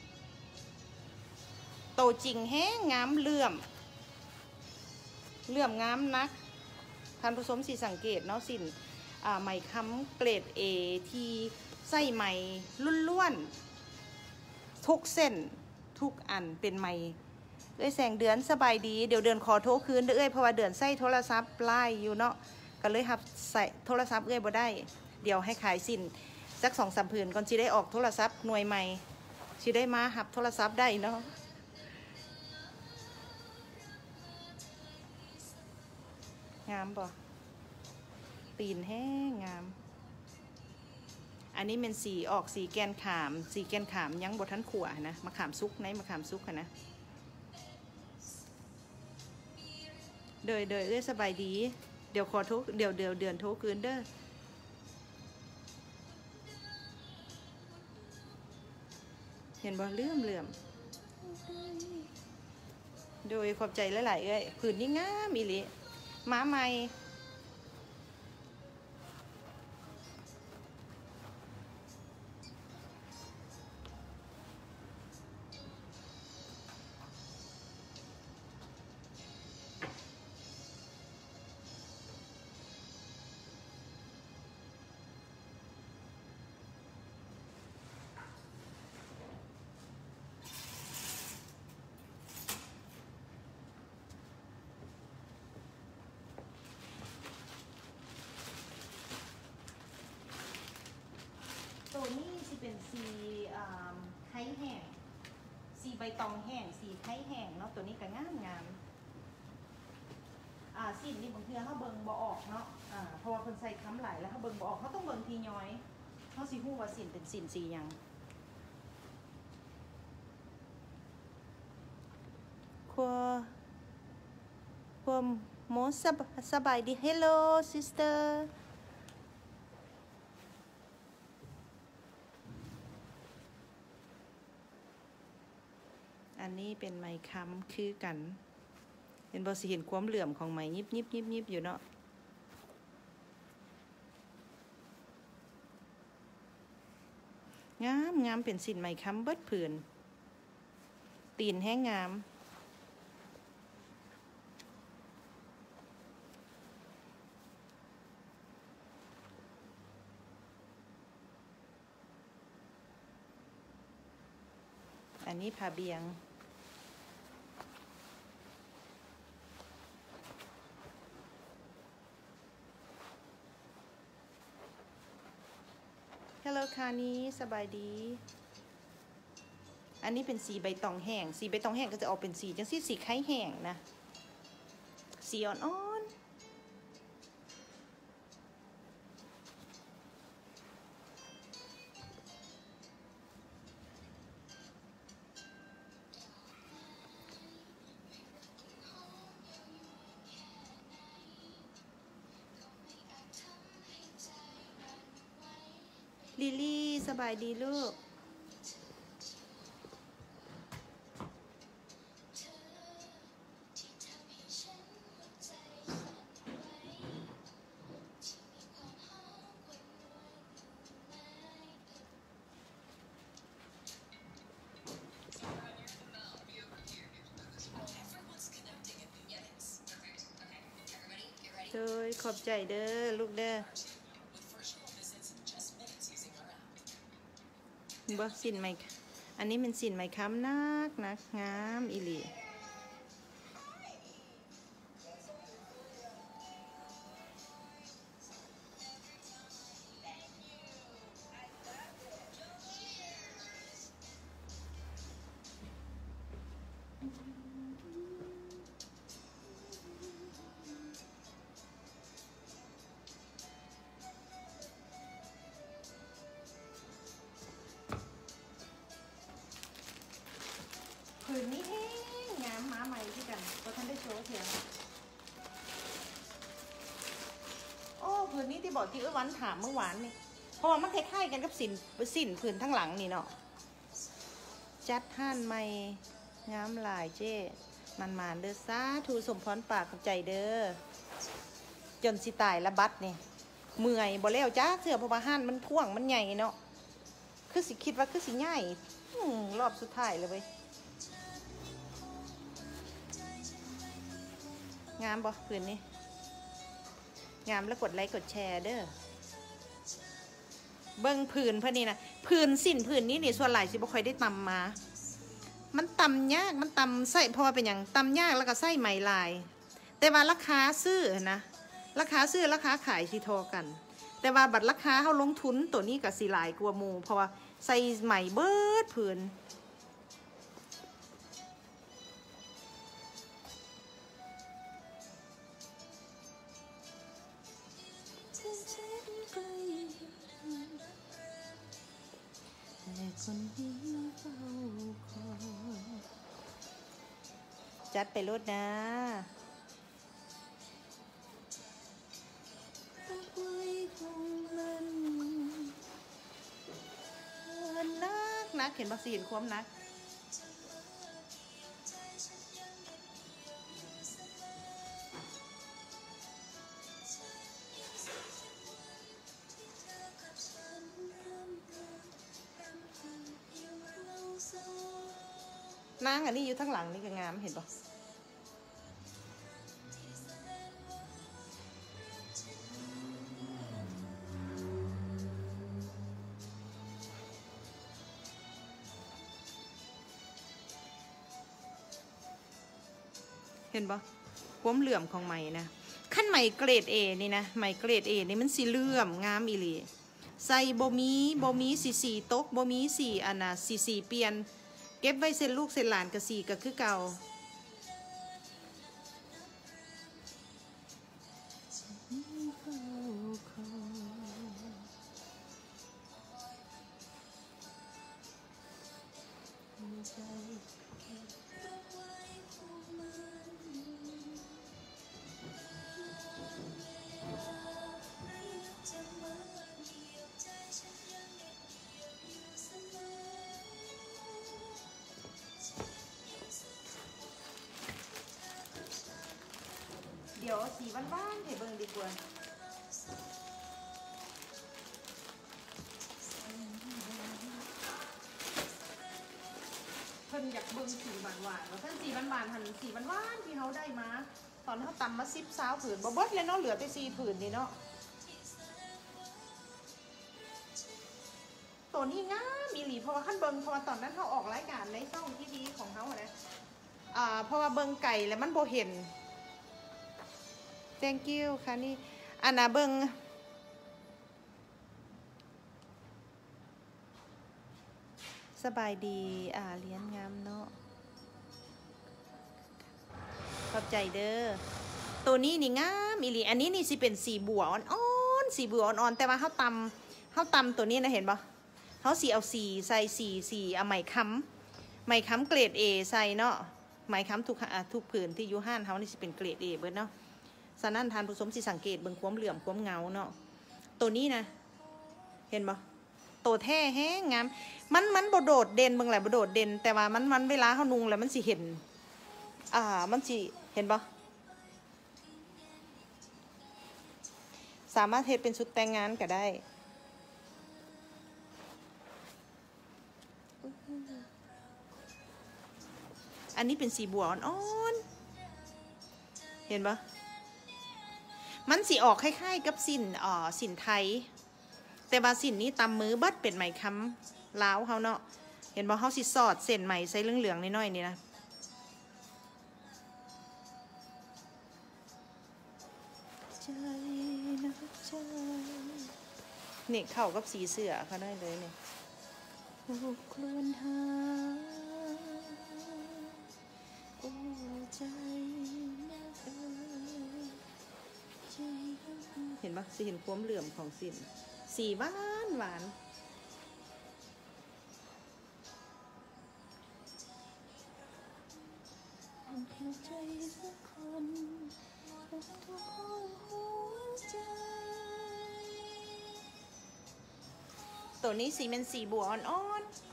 โตจริงแห้งงามเลื่อมเลื่อมงามนักท่านผู้ชมสิสังเกตเนาะสินอ่าไหมค้ำเกรด A ที่ใส่ไหมล้วนๆทุกเส้นทุกอันเป็นไหมเอ้ยแสงเดือนสบายดีเดี๋ยวเดือนขอโทรคืนเด้อเอ้ยเพราะว่าเดือนใส่โทรศัพท์ไล่อยู่เนาะก็เลยหับใส่โทรศัพท์เอ้ยบ่ได้เดี๋ยวให้ขายสินสักสองสามผืนก่อนสิได้ออกโทรศัพท์หน่วยใหม่สิได้มาหับโทรศัพท์ได้เนาะงามบ่ตีนแห้งงามอันนี้เป็นสีออกสีแกนขามสีแกนขามยังบดทันขั่วนะมะขามซุกไหนมะขามซุกนะเดยเดยเอ้ยสบายดีเดี๋ยวขอโทรเดี๋ยวเดี๋ยวเดือนโทรคืนเด้อเห็นบ่เลื่อมเลื่อมโดยขอบใจหลายๆเอ้ยผืนนี้งามอีหลีม้าใหม่ตัวนี้สิเป็นสีไข่แห้งสีใบตองแห้งสีไข่แห้งเนาะตัวนี้ก็งามงามอ่าสีนี่บางทีเขาเบิ่งบ่ออกเนาะอ่าเพราะว่าคนใส่ค้ำไหลแล้วเขาเบิ่งบ่ออกเขาต้องเบิ่งทีย้อยเขาสีหูว่าสีเป็นสีสียังครัวครัวโมสบสบายดี Hello sisterอันนี้เป็นไหมค้ำคือกันเห็นบอสิเห็นความเหลื่อมของไหมยิบยิบยิบยิบอยู่เนาะงามงามเป็นสินไหมค้ำเบิดผืนตีนแห้งงามอันนี้ผ้าเบียงฮัลโหลคานี้สบายดีอันนี้เป็นสีใบตองแห้งสีใบตองแห้งก็จะออกเป็นสีจังสีสีไข่แห้งนะสีอ่อนๆลิลี่สบายดีลูกโดยขอบใจเด้อลูกเด้อบ่สินไหมอันนี้เป็นสินไหมค้ำนักนักงามอีหลีผืนนี้แห้งงามม้าใหม่ที่กันก็ท่านได้โชว์เทียมโอ้ผืนนี้ที่บอกที่เอ้วันถามเมื่อวานนี่เพราะว่ามันคล้ายๆกันกับสินสินผืนทั้งหลังนี่เนาะจัดห่านใหม่งามหลายเจ้มันมานเด้อซาทูสมพรปากกับใจเด้อจนสิตายละบัดนี่เมื่อยบ่แล้วจ้าเสือเพราะว่าห่านมันพ่วงมันใหญ่เนาะคือสิคิดว่าคือสิง่ายรอบสุดท้ายเลยเว้ยงามบ่ผืนนี้งามแล้วกดไลค์กดแชร์เด้อเบิ้งผืนเพื่อนนี่นะผืนสินผืนนี้นี่ส่วนหลายสิบ่ค่อยได้ตำมามันตำยากมันตำไส้เพราะว่าเป็นอย่างตำยากแล้วก็ไส้ไหมลายแต่ว่าราคาซื้อนะราคาซื้อราคาขายสิโทอกันแต่ว่าบัตรราคาเขาลงทุนตัวนี้กับสีหลายกว่าหมู่เพราะว่าใส่ไหมเบิดผืนจัดไปรถนะนักนักเห็นบักสีเห็นความนักนางอันนี้อยู่ทั้งหลังนี่ก็งามเห็นปะเห็นปะความเหลื่อมของไหมนะขั้นไหมเกรดเอนี่นะไหมเกรดเอนี่มันสีเหลื่อมงามอีหลีใส่โบมีโบมีสีสีตกโบมีสีอันน่ะสีสีเปลี่ยนเก็บไว้เส้นลูกเส้นหลานกะสีก็คือเก่าเดี๋ยวสีบ้านๆให้เบิ่งดีกว่าเพิ่นอยากเบิ่งสีหวานๆว่าเพิ่นสีบ้านๆหันสีบ้านๆที่เขาได้มาตอนเขาตำมาสิบสาวผืนบ่เบิดเลยเนาะเหลือแต่สี่ผืนนี่เนาะตัวนี้งามมีหลีเพราะว่าขั้นเบิ่งเพราะว่าตอนนั้นเขาออกรายการในช่องที่ดีของเขาอะนะอ่าเพราะว่าเบิ่งไก่แล้วมันบ่เห็นthank you ค่ะนี่อันน่ะเบิ่งสบายดีอ่าเลี้ยงงามเนาะขอบใจเด้อตัวนี้นี่งามอีหลีอันนี้นี่สิเป็นสีบัวอ่อนๆสีบัวอ่อนๆแต่ว่าเขาตำเขาตำตัวนี้นะเห็นปะเขาสีเอาสีใส่สีสีเอาไหมค้ำไหมค้ำเกรด A ใส่เนาะไหมค้ำทุกทุกผืนที่ยูห้านเขานี่สิเป็นเกรด A เบิดเนาะสนั่นทานผสมสิสังเกตเบิ่งความเหลื่อมความเงาเนาะตัวนี้นะเห็นปะตัวแท้แห้งงามมันมันบโดดเด่นเบิ่งแหละบโดดเด่นแต่ว่ามันมันเวลาเขานุงแล้วมันสิเห็นอ่ามันสิเห็นปะสามารถเฮ็ดเป็นชุดแต่งงานก็ได้อันนี้เป็นสีบัวอ่อนๆเห็นปะมันสีออกคล้ายๆกับสินอ่อสินไทยแต่ว่าสินนี้ตำมือบัดเป็นไหมค้ำล้าวเขาเนาะเห็นบ่เขาสิสอดเส้นไหมใส่เหลืองๆน้อยๆนี่นะใจนะใจนี่เข้ากับสีเสื้อเขาได้เลยเนี่ยคลวนหาโอ้ใจเห็นปะสิเห็นความเหลื่อมของสินสีหวานหวานตัวนี้สีเป็นสีบัวอ่อนๆ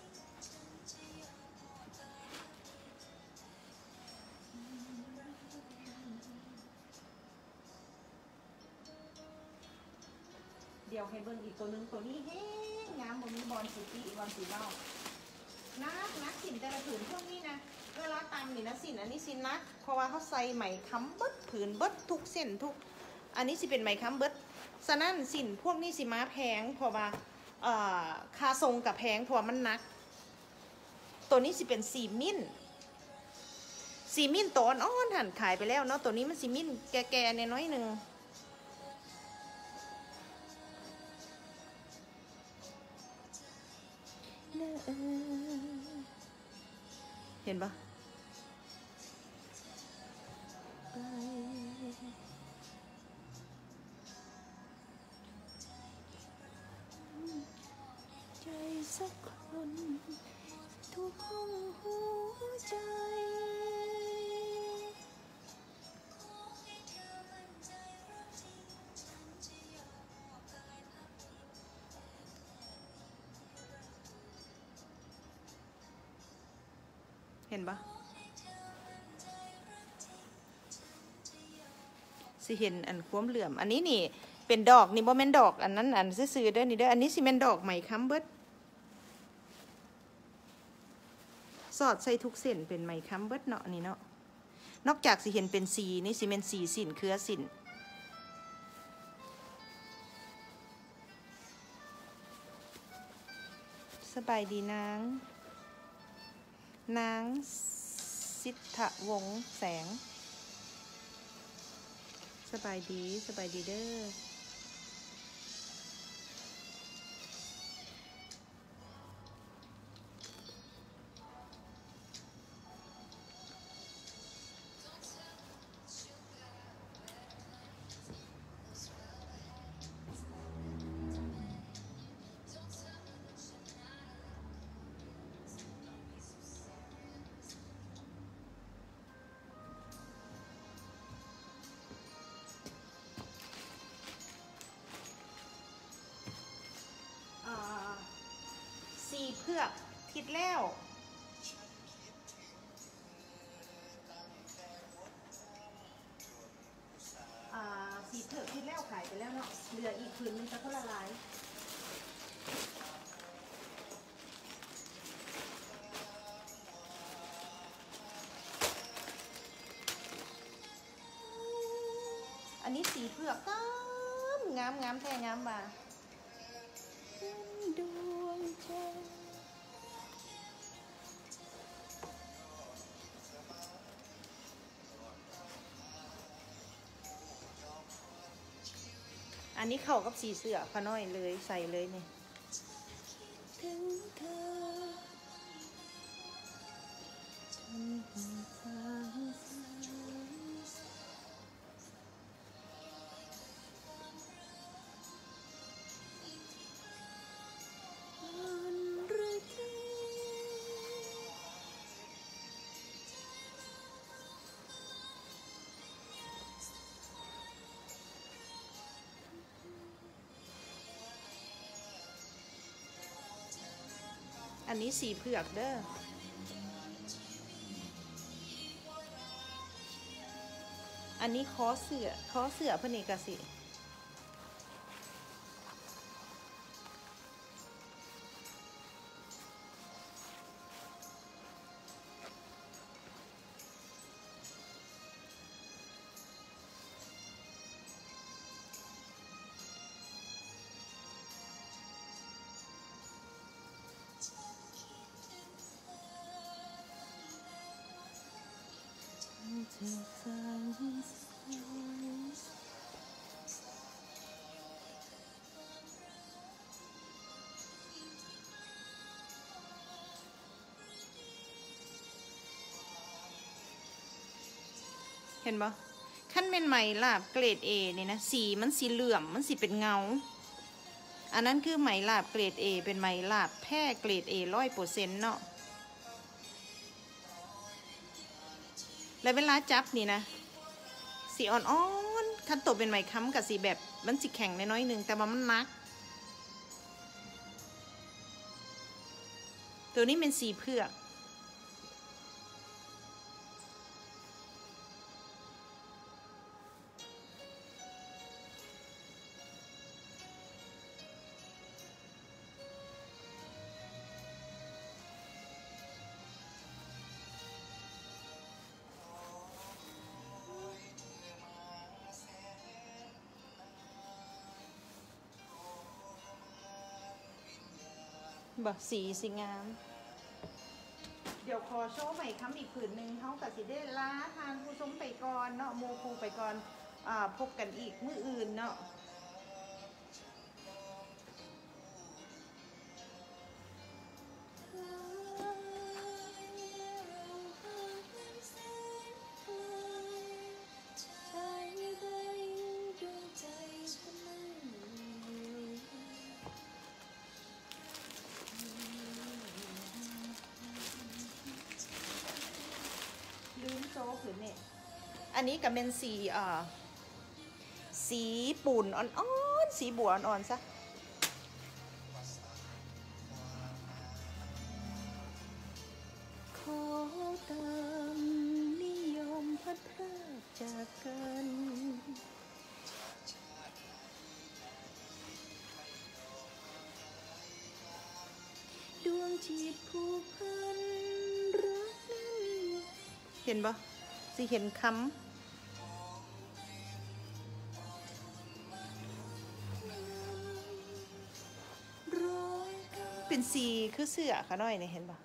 เดี๋ยวให้เบิ่งอีกตัวนึงตัวนี้เฮ้งามบนนี้บอลสุกี้บอลสีเล่านักนักสินแต่ละผืนพวกนี้นะเวลาตำนี่นะสินอันนี้สินนักเพราะว่าเขาใส่ไหมค้ำเบิดผืนเบิดทุกเส้นทุกอันนี้สิเป็นไหมค้ำเบิดฉะนั้นสินพวกนี้สิมาแพงเพราะว่าค่าทรงกับแพงเพราะมันหนักตัวนี้สิเป็นสีมิ้นสีมิ้นตัวอ่อนหันขายไปแล้วเนาะตัวนี้มันสีมิ้นแก่ๆเนี่ยน้อยหนึ่งเห็นปะใจสักคนทุกห้องหัวใจเห็นปะสิเห็นอันความเหลื่อมอันนี้นี่เป็นดอกนี่บ่แม่นดอกอันนั้นอันซื่อๆเด้อนี่เด้ออันนี้สิแม่นดอกไหมค้ำเบิดสอดใส่ทุกเส้นเป็นไหมค้ำเบิดเนาะนี่เนาะนอกจากสิเห็นเป็นสีนี่สิเป็นสีสินเครือสินสบายดีนางนางสิทธวงศ์แสงสบายดีสบายดีเด้อสีเผือกทิดแล้วสีเผือกทิดแล้วขายไปแล้วเนาะเหลืออีกผืนนึงจะก็ละลายอันนี้สีเผือกงามงามแท้งามบ่าดวงใจอันนี้เข้ากับสีเสื้อพะน้อยเลยใส่เลยเนี่ยถึงเธออันนี้สีเผือกเด้ออันนี้คอเสือคอเสือพเนกสิเห็นปะขั้นเป็นไหมลาบเกรด A นี่นะสีมันสีเหลื่อมมันสีเป็นเงาอันนั้นคือไหมลาบเกรด A เป็นไหมลาบแพร่เกรด A ร้อยเปอร์เซ็นต์เนาะแล้วเวลาจับนี่นะสีอ่อนๆขั้นตัวเป็นไหมค้ำกับสีแบบมันสีแข็งน้อยๆหนึ่งแต่ว่ามันนักตัวนี้เป็นสีเผือกบ่สีสีงามเดี๋ยวขอโชว์ใหม่คำอีกผืนหนึ่งเขากับสิได้ล้าทานผู้ชมไปก่อนเนาะโมคูไปก่อนอ่าพบกันอีกมื้ออื่นเนาะลืมโซ่ผืนนี่อันนี้กับเป็นสีอ่าสีปูนอ่อนๆสีบัวอ่อนๆซะขอตามนิยมพัดพรากจากกันดวงจิตผูกพันรักนั้นเห็นปะสิเห็นคำเป็นสีคือเสื้อค่ะน้อยเนี่ยเห็นปะ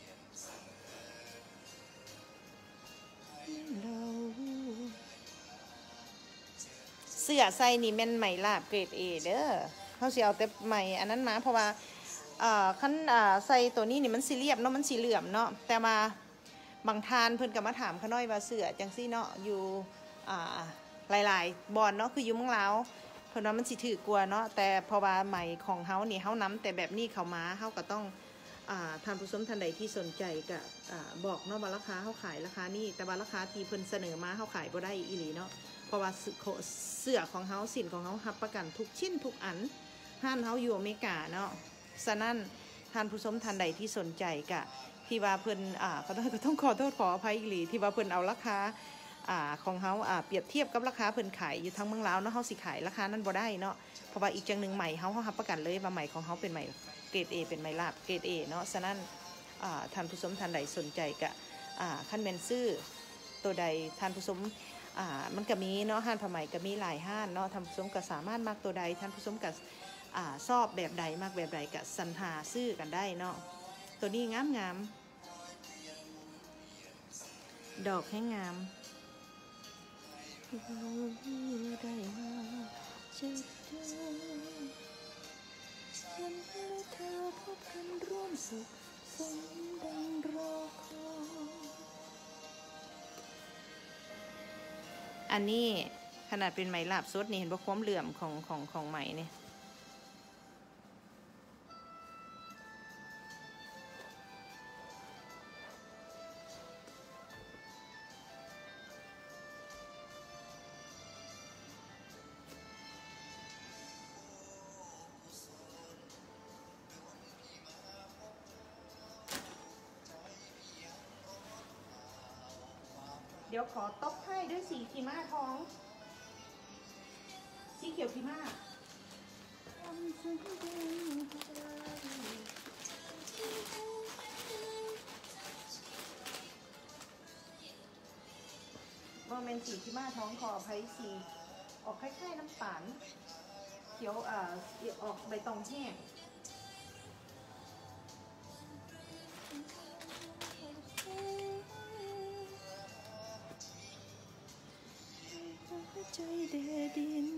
เสื้อใส่นี่แม่นไหมลาบเกรดเอเด้อเขาสิเอาแต่ไหมอันนั้นมาเพราะว่าอ่าขั้นอ่าใส่ตัวนี้นี่มันสีเรียบเนาะมันสีเหลื่อมเนาะแต่มาบางทานเพิ่นก็มาถามข้าน้อยว่าเสื้อจังซี่เนาะอยู่อ่าหลายๆบอนเนาะคืออยู่เมืองลาวเพิ่นว่ามันสิถือกลัวเนาะแต่เพราะว่าไหมของเฮานี่เฮานำแต่แบบนี้เข้ามาเฮาก็ต้องอ่าท่านผู้ชมท่านใดที่สนใจก็อ่าบอกเนาะว่าราคาเฮาขายราคานี้แต่ว่าราคาที่เพิ่นเสนอมาเฮาขายบ่ได้อีหลีเนาะเพราะว่าเสื้อของเฮาสินของเฮารับประกันทุกชิ้นทุกอันห้านเฮาอยู่อเมริกาเนาะฉะนั้นท่านผู้ชมท่านใดที่สนใจก็ที่ว่าเพิ่นอ่าก็ต้องขอโทษขออภัยอีหลีที่ว่าเพิ่นเอาราคาอ่าของเฮาอ่าเปรียบเทียบกับราคาเพิ่นขายอยู่ทั้งเมืองลาวเนาะเฮาสิขายราคานั้นบ่ได้เนาะเพราะว่าอีกจังหนึ่งใหม่เฮาเฮารับประกันเลยว่าใหม่ของเฮาเป็นใหม่เกรด A เป็นใหม่ลาบเกรด A เนาะฉะนั้นอ่าท่านผู้ชมท่านใดสนใจก็อ่าคันแม่นซื้อตัวใดท่านผู้ชมอ่ามันก็มีเนาะห้านผ้าไหมก็มีหลายห้านเนาะท่านผู้ชมก็สามารถมักตัวใดท่านผู้ชมก็อ่าชอบแบบใดมากแบบใดก็สรรหาซื้อกันได้เนาะตัวนี้งามงามดอกให้งามได้มาจะเจอฉันและเธอพบกันร่วมสุขสมดังรอคอยอันนี้ขนาดเป็นไหมลาบสดนี่เห็นว่าความเหลื่อมของของของไหมเนี่ยเดี๋ยวขอตบให้ด้วยสีขีม่าทองสีเขียวขีม่าว่าเป็นสีขีม่าท้องขออภัยสีออกคล้ายๆน้ำตาลเขียวอ่าออกใบตองแห้งใจเดดิน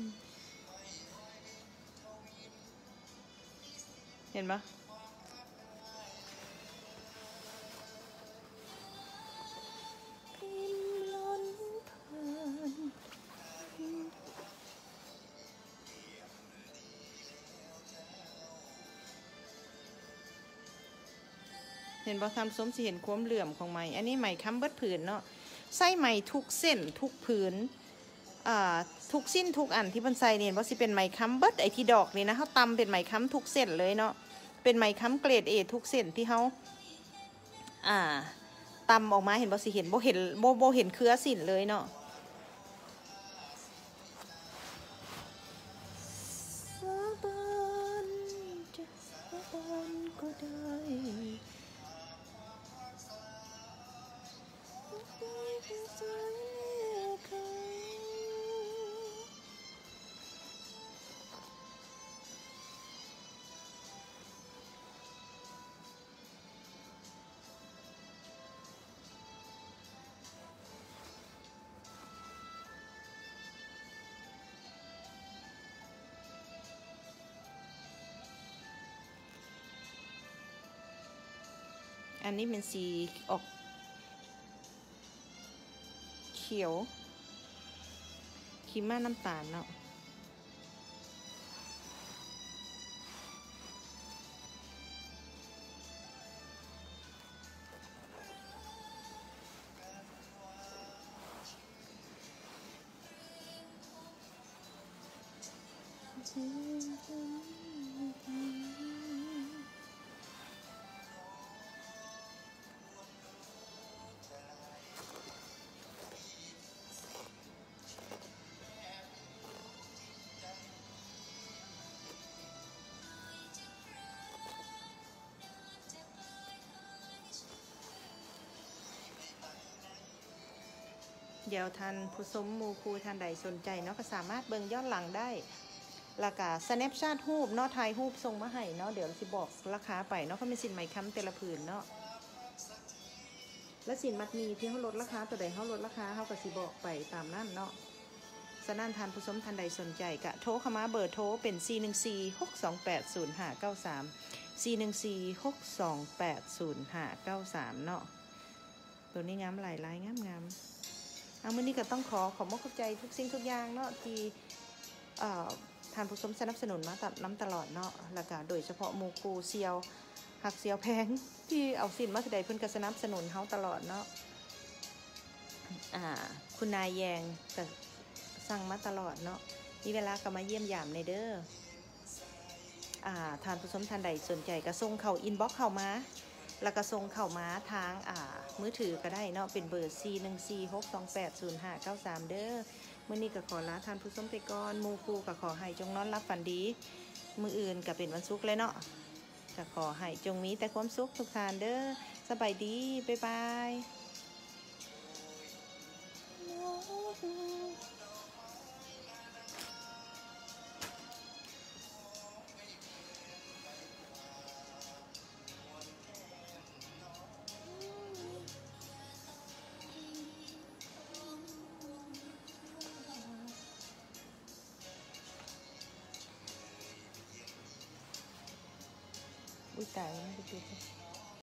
เห็นปะเห็นบ่ทำสมสิเห็นความเหลื่อมของไหมอันนี้ไหมค้ำเบิดผืนเนาะใส่ไหมทุกเส้นทุกผืนอ่าทุกสิ้นทุกอันที่บนไซเนี่ยว่าสิเป็นไหมค้ำเบิดไอที่ดอกนี่นะเขาตำเป็นไหมค้ำทุกเส้นเลยเนาะเป็นไหมค้ำเกรดเอทุกเส้นที่เขาอ่าตำออกมาเห็นบ่สิเห็นบ่เห็นบ่บ่เห็นเครือสินเลยเนาะสาบานจะสาบานก็ได้อันนี้เป็นสีออกเขียวครีมม่าน้ำตาลเนาะเดี๋ยวท่านผู้ชมหมู่ครูท่านใดสนใจเนาะก็สามารถเบิ่งย้อนหลังได้แล้วก็ snapshot รูปเนาะถ่ายรูปส่งมาให้เนาะเดี๋ยวสิบอกราคาไปเนาะเขาเป็นสินไหมค้ำแต่ละผืนเนาะและสินมัดมีที่เขาลดราคาตัวใดเขาลดราคาเขาก็สิบอกไปตามนั้นเนาะฉะนั้นท่านผู้ชมท่านใดสนใจก็โทรเข้ามาเบอร์โทรเป็น สี่ หนึ่ง สี่ หก สอง แปด ศูนย์ ห้า เก้า สาม สี่ หนึ่ง สี่ หก สอง แปด ศูนย์ ห้า เก้า สามเนาะตัวนี้งามหลายลายงามงามเอามื้อนี้ก็ต้องขอขอบคุณใจทุกสิ่งทุกอย่างเนาะที่ท่านผู้ชมสนับสนุนมาตัดน้ำตลอดเนาะแล้วก็โดยเฉพาะหมู่ครูเซียวหักเซียวแพงที่เอาสินมาแสดงเพิ่นก็สนับสนุนเฮาตลอดเนาะอ่าคุณนายแยงก็สั่งมาตลอดเนาะมีเวลาก็มาเยี่ยมยามในเด้ออ่าท่านผู้ชมท่านใดสนใจก็ส่งเข้าอินบ็อกซ์เข้ามาแล้วก็ส่งเข้ามาทางอ่ามือถือก็ได้เนาะเป็นเบอร์ สี่ หนึ่ง สี่ หก สอง แปด ศูนย์ ห้า เก้า สาม เด้อมื้อนี้ก็ขอลาท่านผู้ชมไปก่อนหมู่ครูก็ขอให้จงนอนรับฝันดีมื้ออื่นก็เป็นวันศุกร์เลยเนาะก็ขอให้จงมีแต่ความสุขทุกท่านเด้อสบายดีบ๊ายบายอุ้ยตายแล้วไม่ได้ดู